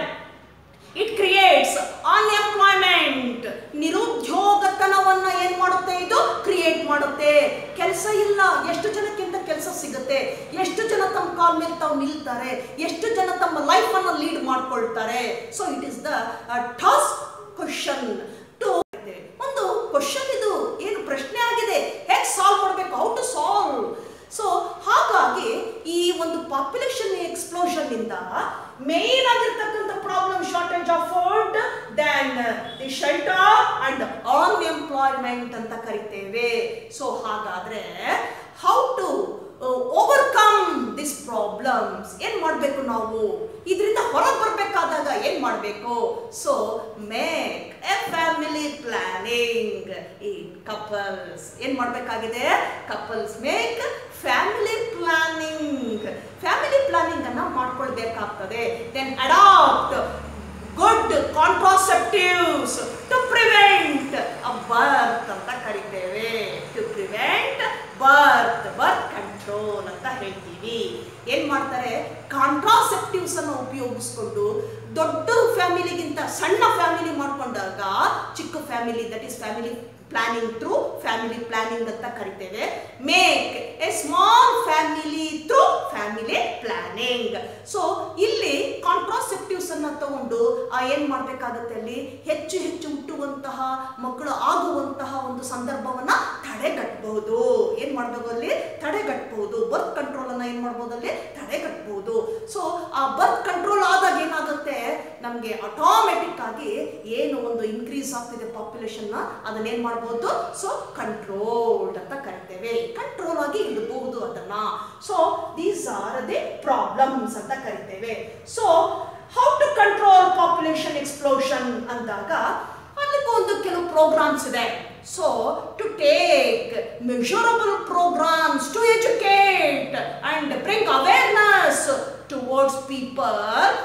ಇಟ್ ಕ್ರಿಯೇಟ್ಸ್ ಅನ್ಎಂಪ್ಲಾಯ್ಮೆಂಟ್, ನಿರುದ್ಯೋಗತನವನ್ನ ಏನ್ ಮಾಡುತ್ತೆ ಇದು ಕ್ರಿಯೇಟ್ ಮಾಡುತ್ತೆ. ಕೆಲಸ ಇಲ್ಲ, ಎಷ್ಟು ಜನಕ್ಕಿಂತ ಕೆಲಸ ಸಿಗುತ್ತೆ, ಎಷ್ಟು ಜನ ತಮ್ಮ ಕಾಲ ಮೇಲೆ ತಾವು ನಿಲ್ತಾರೆ, ಎಷ್ಟು ಜನ ತಮ್ಮ ಲೈಫ್ ಅನ್ನು ಲೀಡ್ ಮಾಡ್ಕೊಳ್ತಾರೆ. So it is the tough question to, ಒಂದು ಕ್ವಶನ್ ಇದು, ಏನು ಪ್ರಶ್ನೆ ಆಗಿದೆ, ಹೇಗೆ ಸಾಲ್ವ್ ಮಾಡಬೇಕು, ಹೌ ಟು ಸಾಲ್ವ್. ಸೊ ಹಾಗಾಗಿ ಈ ಒಂದು ಪಾಪ್ಯುಲೇಷನ್ ಎಕ್ಸ್ಪ್ಲೋಷನ್ ಇಂದ ಮೇನ್ ಆಗಿರ್ತಕ್ಕಂಥ problem shortage of food, then the shelter and unemployment ಅಂತ ಕರಿತೇವೆ. ಸೊ ಹಾಗಾದ್ರೆ how to overcome this problems, ಏನ್ ಮಾಡಬೇಕು ನಾವು, ಇದರಿಂದ ಹೊರಗೆ ಬರಬೇಕಾದಾಗ ಏನ್ ಮಾಡಬೇಕು? So make a family planning in couples. ಏನ್ ಮಾಡಬೇಕಾಗಿದೆ? Couples make family planning, family planning ಅನ್ನ ಮಾಡ್ಕೊಳ್ಬೇಕಾಗ್ತದೆ. Then adapt good contraceptives to prevent a birth ಅಂತ ಕರಿತೇವೆ. To prevent birth, birth control ಅಂತ ಹೇಳ್ತೀವಿ. ಏನ್ ಮಾಡ್ತಾರೆ, ಕಾಂಟ್ರಾಸೆಪ್ಟಿವ್ಸ್ ಅನ್ನು ಉಪಯೋಗಿಸ್ಕೊಂಡು ದೊಡ್ಡ ಫ್ಯಾಮಿಲಿಗಿಂತ ಸಣ್ಣ ಫ್ಯಾಮಿಲಿ ಮಾಡ್ಕೊಂಡಾಗ ಚಿಕ್ಕ family, that is family planning through family planning ಅಂತ ಕರಿತೇವೆ. Make a small family through family planning. So ಇಲ್ಲಿ ಕಾಂಟ್ರಾಸೆಪ್ಟಿವ್ಸ್ ಅನ್ನ ತಗೊಂಡು ಏನ್ ಮಾಡ್ಬೇಕಾಗತ್ತೆ, ಅಲ್ಲಿ ಹೆಚ್ಚು ಹೆಚ್ಚು ಹುಟ್ಟುವಂತಹ ಮಕ್ಕಳು ಆಗುವಂತಹ ಒಂದು ಸಂದರ್ಭವನ್ನ ತಡೆಗಟ್ಟಬಹುದು. ಏನ್ ಮಾಡಬೇಕು, ಅಲ್ಲಿ ತಡೆಗಟ್ಟಬಹುದು, ಬರ್ತ್ ಕಂಟ್ರೋಲ್ ಅನ್ನ ಏನು ಮಾಡ್ಬೋದಲ್ಲಿ ತಡೆಗಟ್ಟಬಹುದು. ಸೊ ಆ ಬರ್ತ್ ಕಂಟ್ರೋಲ್ ಆದಾಗ ಏನಾಗುತ್ತೆ, ನಮಗೆ ಆಟೋಮೆಟಿಕ್ ಆಗಿ ಏನು ಒಂದು ಇನ್ಕ್ರೀಸ್ ಆಗ್ತಿದೆ ಪಾಪ್ಯುಲೇಷನ್ ಅದನ್ನೇನು ಮಾಡ್ಬೋದು, ಸೊ ಕಂಟ್ರೋಲ್ಡ್ ಅಂತ ಕರಿತೇವೆ, ಕಂಟ್ರೋಲ್ ಆಗಿ ಇಡಬಹುದು ಅದನ್ನ. So these are the problems ಅಂತ ಕರಿತೇವೆ. So how to control population explosion ಅಂದಾಗ ಅದಕ್ಕೆ ಒಂದು ಕೆಲವು ಪ್ರೋಗ್ರಾಮ್ಸ್ ಇದೆ. So to take measurable programs to educate and bring awareness towards people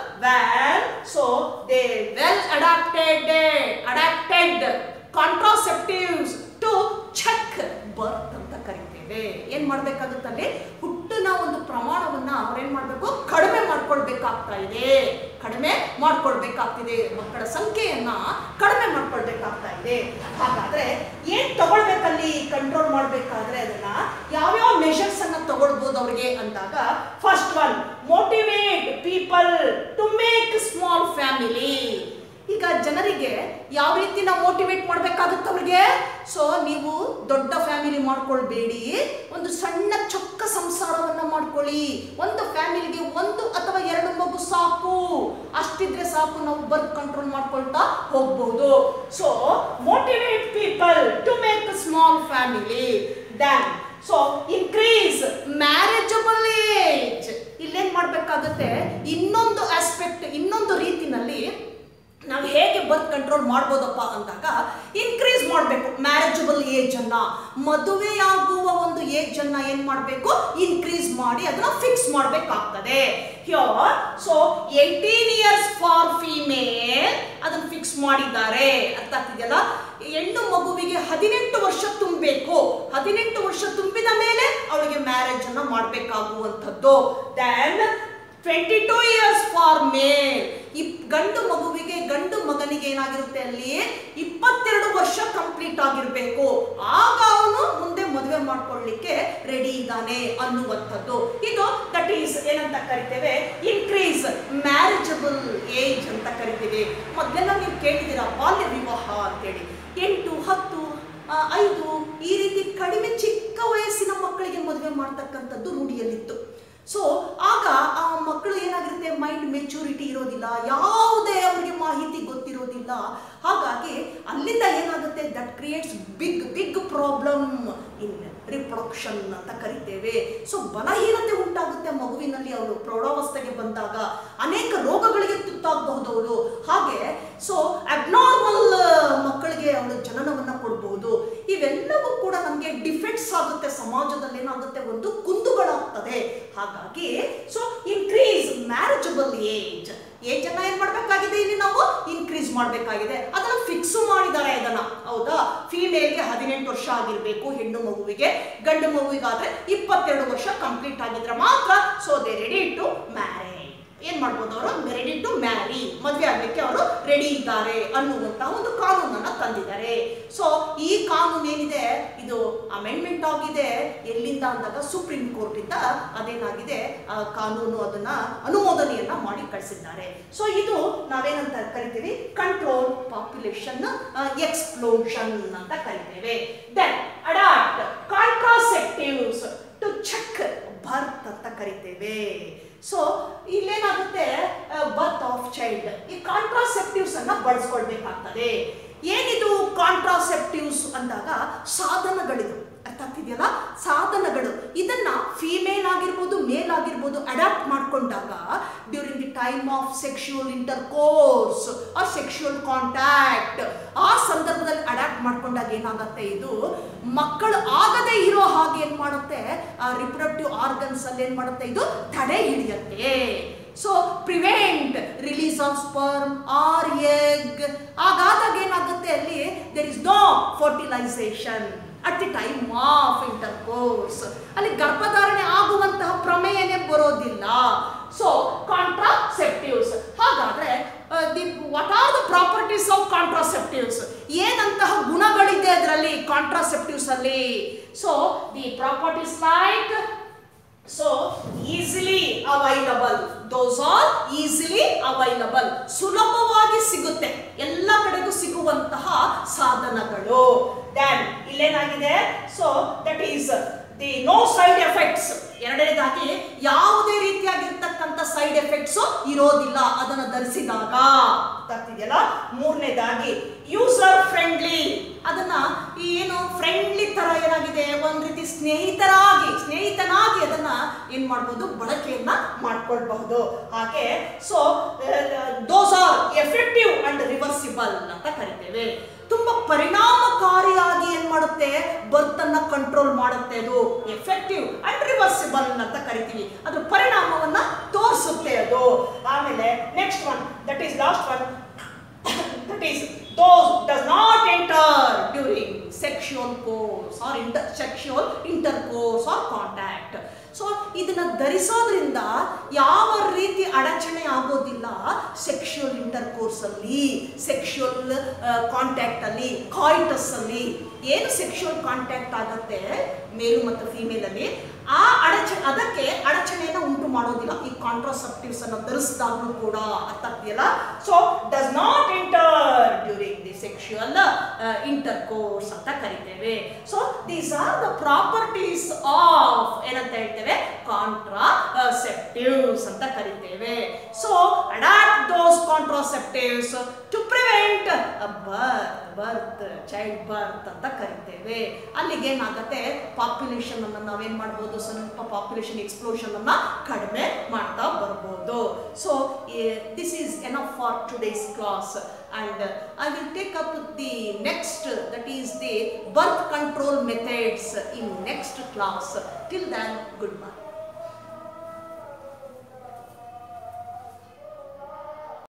when so they well adapted adapted contraceptives to check birth ಅಂತ ಕರಿತೇವೆ. ಏನ್ ಮಾಡ್ಬೇಕಾಗುತ್ತಲ್ಲಿ ಹುಟ್ಟಿನ ಒಂದು ಪ್ರಮಾಣವನ್ನ ಅವ್ರೇನ್ ಮಾಡ್ಬೇಕು, ಕಡಿಮೆ ಮಾಡ್ಕೊಳ್ಬೇಕಾಗ್ತಾ ಇದೆ, ಕಡಿಮೆ ಮಾಡ್ಕೊಳ್ಬೇಕಾಗ್ತಿದೆ, ಮಕ್ಕಳ ಸಂಖ್ಯೆಯನ್ನ ಕಡಿಮೆ ಮಾಡ್ಕೊಳ್ಬೇಕಾಗ್ತಾ ಇದೆ. ಹಾಗಾದ್ರೆ ಏನ್ ತಗೊಳ್ಬೇಕಲ್ಲಿ ಕಂಟ್ರೋಲ್ ಮಾಡ್ಬೇಕಾದ್ರೆ ಅದನ್ನ ಯಾವ್ಯಾವ ಮೆಷರ್ಸ್ ಅನ್ನ ತಗೊಳ್ಬಹುದು ಅವ್ರಿಗೆ ಅಂದಾಗ, first one motivate people to make small family. ಈಗ ಜನರಿಗೆ ಯಾವ ರೀತಿ ನಾವು ಮೋಟಿವೇಟ್ ಮಾಡ್ಬೇಕಾಗುತ್ತೆ ಅವ್ರಿಗೆ, ಸೊ ನೀವು ದೊಡ್ಡ ಫ್ಯಾಮಿಲಿ ಮಾಡ್ಕೊಳ್ಬೇಡಿ, ಒಂದು ಸಣ್ಣ ಚೊಕ್ಕ ಸಂಸಾರವನ್ನ ಮಾಡ್ಕೊಳ್ಳಿ, ಒಂದು ಫ್ಯಾಮಿಲಿಗೆ ಒಂದು ಅಥವಾ ಎರಡು ಮಗು ಸಾಕು, ಅಷ್ಟಿದ್ರೆ ಸಾಕು, ನಾವು ಬರ್ತ್ ಕಂಟ್ರೋಲ್ ಮಾಡ್ಕೊಳ್ತಾ ಹೋಗ್ಬಹುದು. So motivate people to make small family. Then so increase marriageable age. ಇಲ್ಲೇನ್ ಮಾಡ್ಬೇಕಾಗುತ್ತೆ, ಇನ್ನೊಂದು ಆಸ್ಪೆಕ್ಟ್, ಇನ್ನೊಂದು ರೀತಿನಲ್ಲಿ ನಾವು ಹೇಗೆ ಬರ್ತ್ ಕಂಟ್ರೋಲ್ ಮಾಡ್ಬೋದಪ್ಪ ಅಂದಾಗ, ಇನ್ಕ್ರೀಸ್ ಮಾಡಬೇಕು ಮ್ಯಾರೇಜಬಲ್ ಏಜ್ ಅನ್ನ, ಮದುವೆಯಾಗುವ ಒಂದು ಏಜ್ ಅನ್ನ ಏನ್ ಮಾಡಬೇಕು, ಇನ್ಕ್ರೀಸ್ ಮಾಡಿ ಅದನ್ನ ಫಿಕ್ಸ್ ಮಾಡಬೇಕಾಗ್ತದೆ. Here so eighteen years for female ಅದನ್ನ ಫಿಕ್ಸ್ ಮಾಡಿದ್ದಾರೆ. ಅರ್ಥ ಆಗ್ತಿದೆಯಲ್ಲ, ಹೆಣ್ಣು ಮಗುವಿಗೆ ಹದಿನೆಂಟು ವರ್ಷ ತುಂಬಬೇಕು, ಹದಿನೆಂಟು ವರ್ಷ ತುಂಬಿದ ಮೇಲೆ ಅವಳಿಗೆ ಮ್ಯಾರೇಜ್ ಅನ್ನ ಮಾಡಬೇಕಾಗುವಂಥದ್ದು. Then twenty two years for male, ಇಪ್ ಗಂಡು ಮಗುವಿಗೆ ಗಂಡು ಮಗನಿಗೆ ಏನಾಗಿರುತ್ತೆ ಅಲ್ಲಿ ಇಪ್ಪತ್ತೆರಡು ವರ್ಷ ಕಂಪ್ಲೀಟ್ ಆಗಿರ್ಬೇಕು, ಆಗ ಅವನು ಮುಂದೆ ಮದುವೆ ಮಾಡ್ಕೊಳ್ಳಿಕ್ಕೆ ರೆಡಿ ಇದ್ದಾನೆ ಅನ್ನುವಂಥದ್ದು. ಇದು ದಟ್ ಈಸ್ ಏನಂತ ಕರಿತೇವೆ, ಇನ್ಕ್ರೀಸ್ ಮ್ಯಾರೇಜಬಲ್ ಏಜ್ ಅಂತ ಕರಿತೀವಿ. ಮೊದಲೆಲ್ಲ ನೀವು ಕೇಳಿದ್ದೀರಾ ಬಾಲ್ಯ ವಿವಾಹ ಅಂತೇಳಿ, ಎಂಟು ಹತ್ತು ಐದು ಈ ರೀತಿ ಕಡಿಮೆ ಚಿಕ್ಕ ವಯಸ್ಸಿನ ಮಕ್ಕಳಿಗೆ ಮದುವೆ ಮಾಡ್ತಕ್ಕಂಥದ್ದು ರೂಢಿಯಲ್ಲಿತ್ತು. ಸೊ ಆಗ ಆ ಮಕ್ಕಳು ಏನಾಗಿರುತ್ತೆ, ಮೈಂಡ್ ಮೆಚೂರಿಟಿ ಇರೋದಿಲ್ಲ, ಯಾವುದೇ ಅವರಿಗೆ ಮಾಹಿತಿ ಗೊತ್ತಿರೋದಿಲ್ಲ. ಹಾಗಾಗಿ ಅಲ್ಲಿಂದ ಏನಾಗುತ್ತೆ, that creates big big problem in reproduction ಅಂತ ಕರಿತೇವೆ. ಸೊ ಬಲಹೀನತೆ ಉಂಟಾಗುತ್ತೆ ಮಗುವಿನಲ್ಲಿ, ಅವಳು ಪ್ರೌಢಾವಸ್ಥೆಗೆ ಬಂದಾಗ ಅನೇಕ ರೋಗಗಳಿಗೆ ತುತ್ತಾಗಬಹುದು ಅವಳು. ಹಾಗೆ ಸೊ ಅಬ್ನಾರ್ಮಲ್ ಮಕ್ಕಳಿಗೆ ಅವಳು ಜನನವನ್ನ ಕೊಡಬಹುದು. ಇವೆಲ್ಲವೂ ಕೂಡ ನಮಗೆ ಡಿಫೆಕ್ಟ್ಸ್ ಆಗುತ್ತೆ, ಸಮಾಜದಲ್ಲಿ ಏನಾಗುತ್ತೆ, ಒಂದು ಕುಂದುಗಳಾಗ್ತದೆ. ಹಾಗಾಗಿ so increase marriageable age, age ಅನ್ನ ಏನ್ ಮಾಡ್ಬೇಕಾಗಿದೆ, ಇಲ್ಲಿ ನಾವು ಇನ್ಕ್ರೀಸ್ ಮಾಡ್ಬೇಕಾಗಿದೆ. ಅದನ್ನ ಫಿಕ್ಸ್ ಮಾಡಿದ್ದಾರೆ ಅದನ್ನ, ಹೌದಾ, ಫಿಮೇಲ್ಗೆ ಹದಿನೆಂಟು ವರ್ಷ ಆಗಿರ್ಬೇಕು, ಹೆಣ್ಣು ಮಗುವಿಗೆ, ಗಂಡು ಮಗುವಿಗಾದ್ರೆ ಇಪ್ಪತ್ತೆರಡು ವರ್ಷ ಕಂಪ್ಲೀಟ್ ಆಗಿದ್ರೆ ಮಾತ್ರ so they ready to marry. ಏನ್ ಮಾಡ್ಬೋದು, ಅವರು ರೆಡಿ ಟು ಮ್ಯಾರಿ, ಮದುವೆ ಆಗ್ಲಿಕ್ಕೆ ಅವರು ರೆಡಿ ಇದ್ದಾರೆ ಅನ್ನುವಂತಹ ಒಂದು ಕಾನೂನನ್ನ ತಂದಿದ್ದಾರೆ. ಸೊ ಈ ಕಾನೂನು ಏನಿದೆ ಇದು ಅಮೆಂಡ್ಮೆಂಟ್ ಆಗಿದೆ, ಎಲ್ಲಿಂದ ಅಂದಾಗ ಸುಪ್ರೀಂ ಕೋರ್ಟ್ ಇಂದ ಅದೇನಾಗಿದೆ ಕಾನೂನು ಅದನ್ನ ಅನುಮೋದನೆಯನ್ನ ಮಾಡಿ ಕಳಿಸಿದ್ದಾರೆ. ಸೊ ಇದು ನಾವೇನಂತ ಕರಿತೀವಿ, ಕಂಟ್ರೋಲ್ ಪಾಪ್ಯುಲೇಷನ್ ಎಕ್ಸ್ಪ್ಲೋಷನ್ ಅಂತ ಕರಿತೇವೆ. Then adopt contraceptives to check birth ಅಂತ ಕರಿತೇವೆ. ಸೊ ಇಲ್ಲೇನಾಗುತ್ತೆ, ಬರ್ತ್ ಆಫ್ ಚೈಲ್ಡ್, ಈ ಕಾಂಟ್ರಾಸೆಪ್ಟಿವ್ಸ್ ಅನ್ನ ಬಳಸ್ಕೊಳ್ಬೇಕಾಗ್ತದೆ. ಏನಿದು ಕಾಂಟ್ರಾಸೆಪ್ಟಿವ್ಸ್ ಅಂದಾಗ ಸಾಧನಗಳಿದು, ಅರ್ಥ ಆಗ್ತಿದೆಯಲ್ಲ, ಸಾಧನಗಳು. ಇದನ್ನ ಫಿಮೇಲ್ ಆಗಿರ್ಬೋದು ಮೇಲ್ ಆಗಿರ್ಬೋದು ಅಡಾಪ್ಟ್ ಮಾಡ್ಕೊಂಡಾಗ during the time of sexual intercourse or sexual contact, ಆ ಸಂದರ್ಭದಲ್ಲಿ ಅಡಾಪ್ಟ್ ಮಾಡ್ಕೊಂಡಾಗ ಏನಾಗುತ್ತೆ, ಇದು ಮಕ್ಕಳು ಆಗದೆ ಇರೋ ಹಾಗೆ ಏನ್ ಮಾಡುತ್ತೆ, ರಿಪ್ರೊಡಕ್ಟಿವ್ ಆರ್ಗನ್ಸ್ ಅಲ್ಲಿ ಏನ್ ಮಾಡುತ್ತೆ, ಇದು ತಡೆ ಹಿಡಿಯುತ್ತೆ. So prevent release of sperm or egg. ಹಾಗಾದಾಗ ಏನಾಗುತ್ತೆ, ಅಲ್ಲಿ there is no fertilization at the time of intercourse, ಅಲ್ಲಿ ಗರ್ಭಧಾರಣೆ ಆಗುವಂತಹ ಪ್ರಮೇಯನೇ ಬರೋದಿಲ್ಲ. ಸೊ ಕಾಂಟ್ರಾಸೆಪ್ಟಿವ್ಸ್, ಹಾಗಾದ್ರೆ the what are the properties of contraceptives, ಏನಂತಹ ಗುಣಗಳಿದೆ ಅದರಲ್ಲಿ ಕಾಂಟ್ರಾಸೆಪ್ಟಿವ್ಸ್ ಅಲ್ಲಿ. So the properties like so easily available, those are easily available, ಸುಲಭವಾಗಿ ಸಿಗುತ್ತೆ, ಎಲ್ಲ ಕಡೆಗೂ ಸಿಗುವಂತಹ ಸಾಧನಗಳು. ದೆನ್ ಇಲ್ಲೇನಾಗಿದೆ, so that is the no side effects. ಎರಡನೇದು ಎರಡನೇದಾಗಿ ಯಾವುದೇ ರೀತಿಯಾಗಿರ್ತಕ್ಕಂಥ ಸೈಡ್ ಎಫೆಕ್ಟ್ಸ್ ಇರೋದಿಲ್ಲ ಅದನ್ನು ಧರಿಸಿದಾಗ, ಗೊತ್ತಾಗ್ತಿದೆಯಲ್ಲ. ಮೂರನೇದಾಗಿ ಯೂಸರ್ ಫ್ರೆಂಡ್ಲಿ, ಅದನ್ನ ಏನು ಫ್ರೆಂಡ್ಲಿ ತರ ಏನಾಗಿದೆ, ಒಂದ್ ರೀತಿ ಸ್ನೇಹಿತರಾಗಿ ಸ್ನೇಹಿತನಾಗಿ ಅದನ್ನ ಏನ್ ಮಾಡ್ಬೋದು, ಬಳಕೆಯನ್ನ ಮಾಡ್ಕೊಳ್ಬಹುದು. ಹಾಗೆ so those are effective and reversible ಅಂತ ಕರಿತೇವೆ. ತುಂಬಾ ಪರಿಣಾಮಕಾರಿಯಾಗಿ ಏನ್ ಮಾಡುತ್ತೆ, ಬರ್ತ್ ಅನ್ನ ಕಂಟ್ರೋಲ್ ಮಾಡುತ್ತೆ. ಅದು ಎಫೆಕ್ಟಿವ್ ಅಂಡ್ ರಿವರ್ಸಿಬಲ್ ಅಂತ ಕರಿತೀವಿ, ಅದ್ರ ಪರಿಣಾಮವನ್ನ ತೋರಿಸುತ್ತೆ ಅದು. ಆಮೇಲೆ next one, that is last one, that is those does not enter during sexual course or inter sexual intercourse or contact. So ಇದನ್ನ ಧರಿಸೋದ್ರಿಂದ ಯಾವ ರೀತಿ ಅಡಚಣೆ ಆಗೋದಿಲ್ಲ ಸೆಕ್ಷುವಲ್ ಇಂಟರ್ಕೋರ್ಸ್ ಅಲ್ಲಿ, ಸೆಕ್ಷುವಲ್ ಕಾಂಟ್ಯಾಕ್ಟ್ ಅಲ್ಲಿ, ಕಾಯ್ಟಸ್ ಅಲ್ಲಿ. ಏನು ಸೆಕ್ಷುವಲ್ ಕಾಂಟ್ಯಾಕ್ಟ್ ಆಗುತ್ತೆ ಮೇಲು ಮತ್ತು ಫಿಮೇಲ್ ಅಲ್ಲಿ, ಆ ಅಡಚಣೆ ಅದಕ್ಕೆ ಅಡಚಣೆಯನ್ನು ಉಂಟು ಮಾಡೋದಿಲ್ಲ ಈ ಕಾಂಟ್ರಾಸೆಪ್ಟಿವ್ಸ್ ಅನ್ನು ಧರಿಸಿದಾಗಲೂ ಕೂಡ. ಅರ್ಥ ಆಗ್ತಿಯಲ್ಲ. So does not enter during the sexual intercourse ಅಂತ ಕರಿತೇವೆ. So these are the properties of ಏನಂತ ಹೇಳ್ತೇವೆ, ಕಾಂಟ್ರಾಸೆಪ್ಟಿವ್ಸ್ ಅಂತ ಕರಿತೇವೆ. So adopt those contraceptives to prevent birth birth child birth ಅಂತ ಕರಿತೇವೆ. ಅಲ್ಲಿಗೆ ಏನಾಗುತ್ತೆ, ಪಾಪ್ಯುಲೇಷನ್ ಅನ್ನು ನಾವೇನ್ ಮಾಡ್ಬೋದು, ಸ್ವಲ್ಪ ಪಾಪ್ಯುಲೇಷನ್ ಎಕ್ಸ್ಪ್ಲೋಷನ್ ಅನ್ನ ಕಡಿಮೆ ಮಾಡ್ತಾ ಬರ್ಬೋದು. So this is enough for today's class and I will take up the next, that is the birth control methods in next class. Till then, goodbye.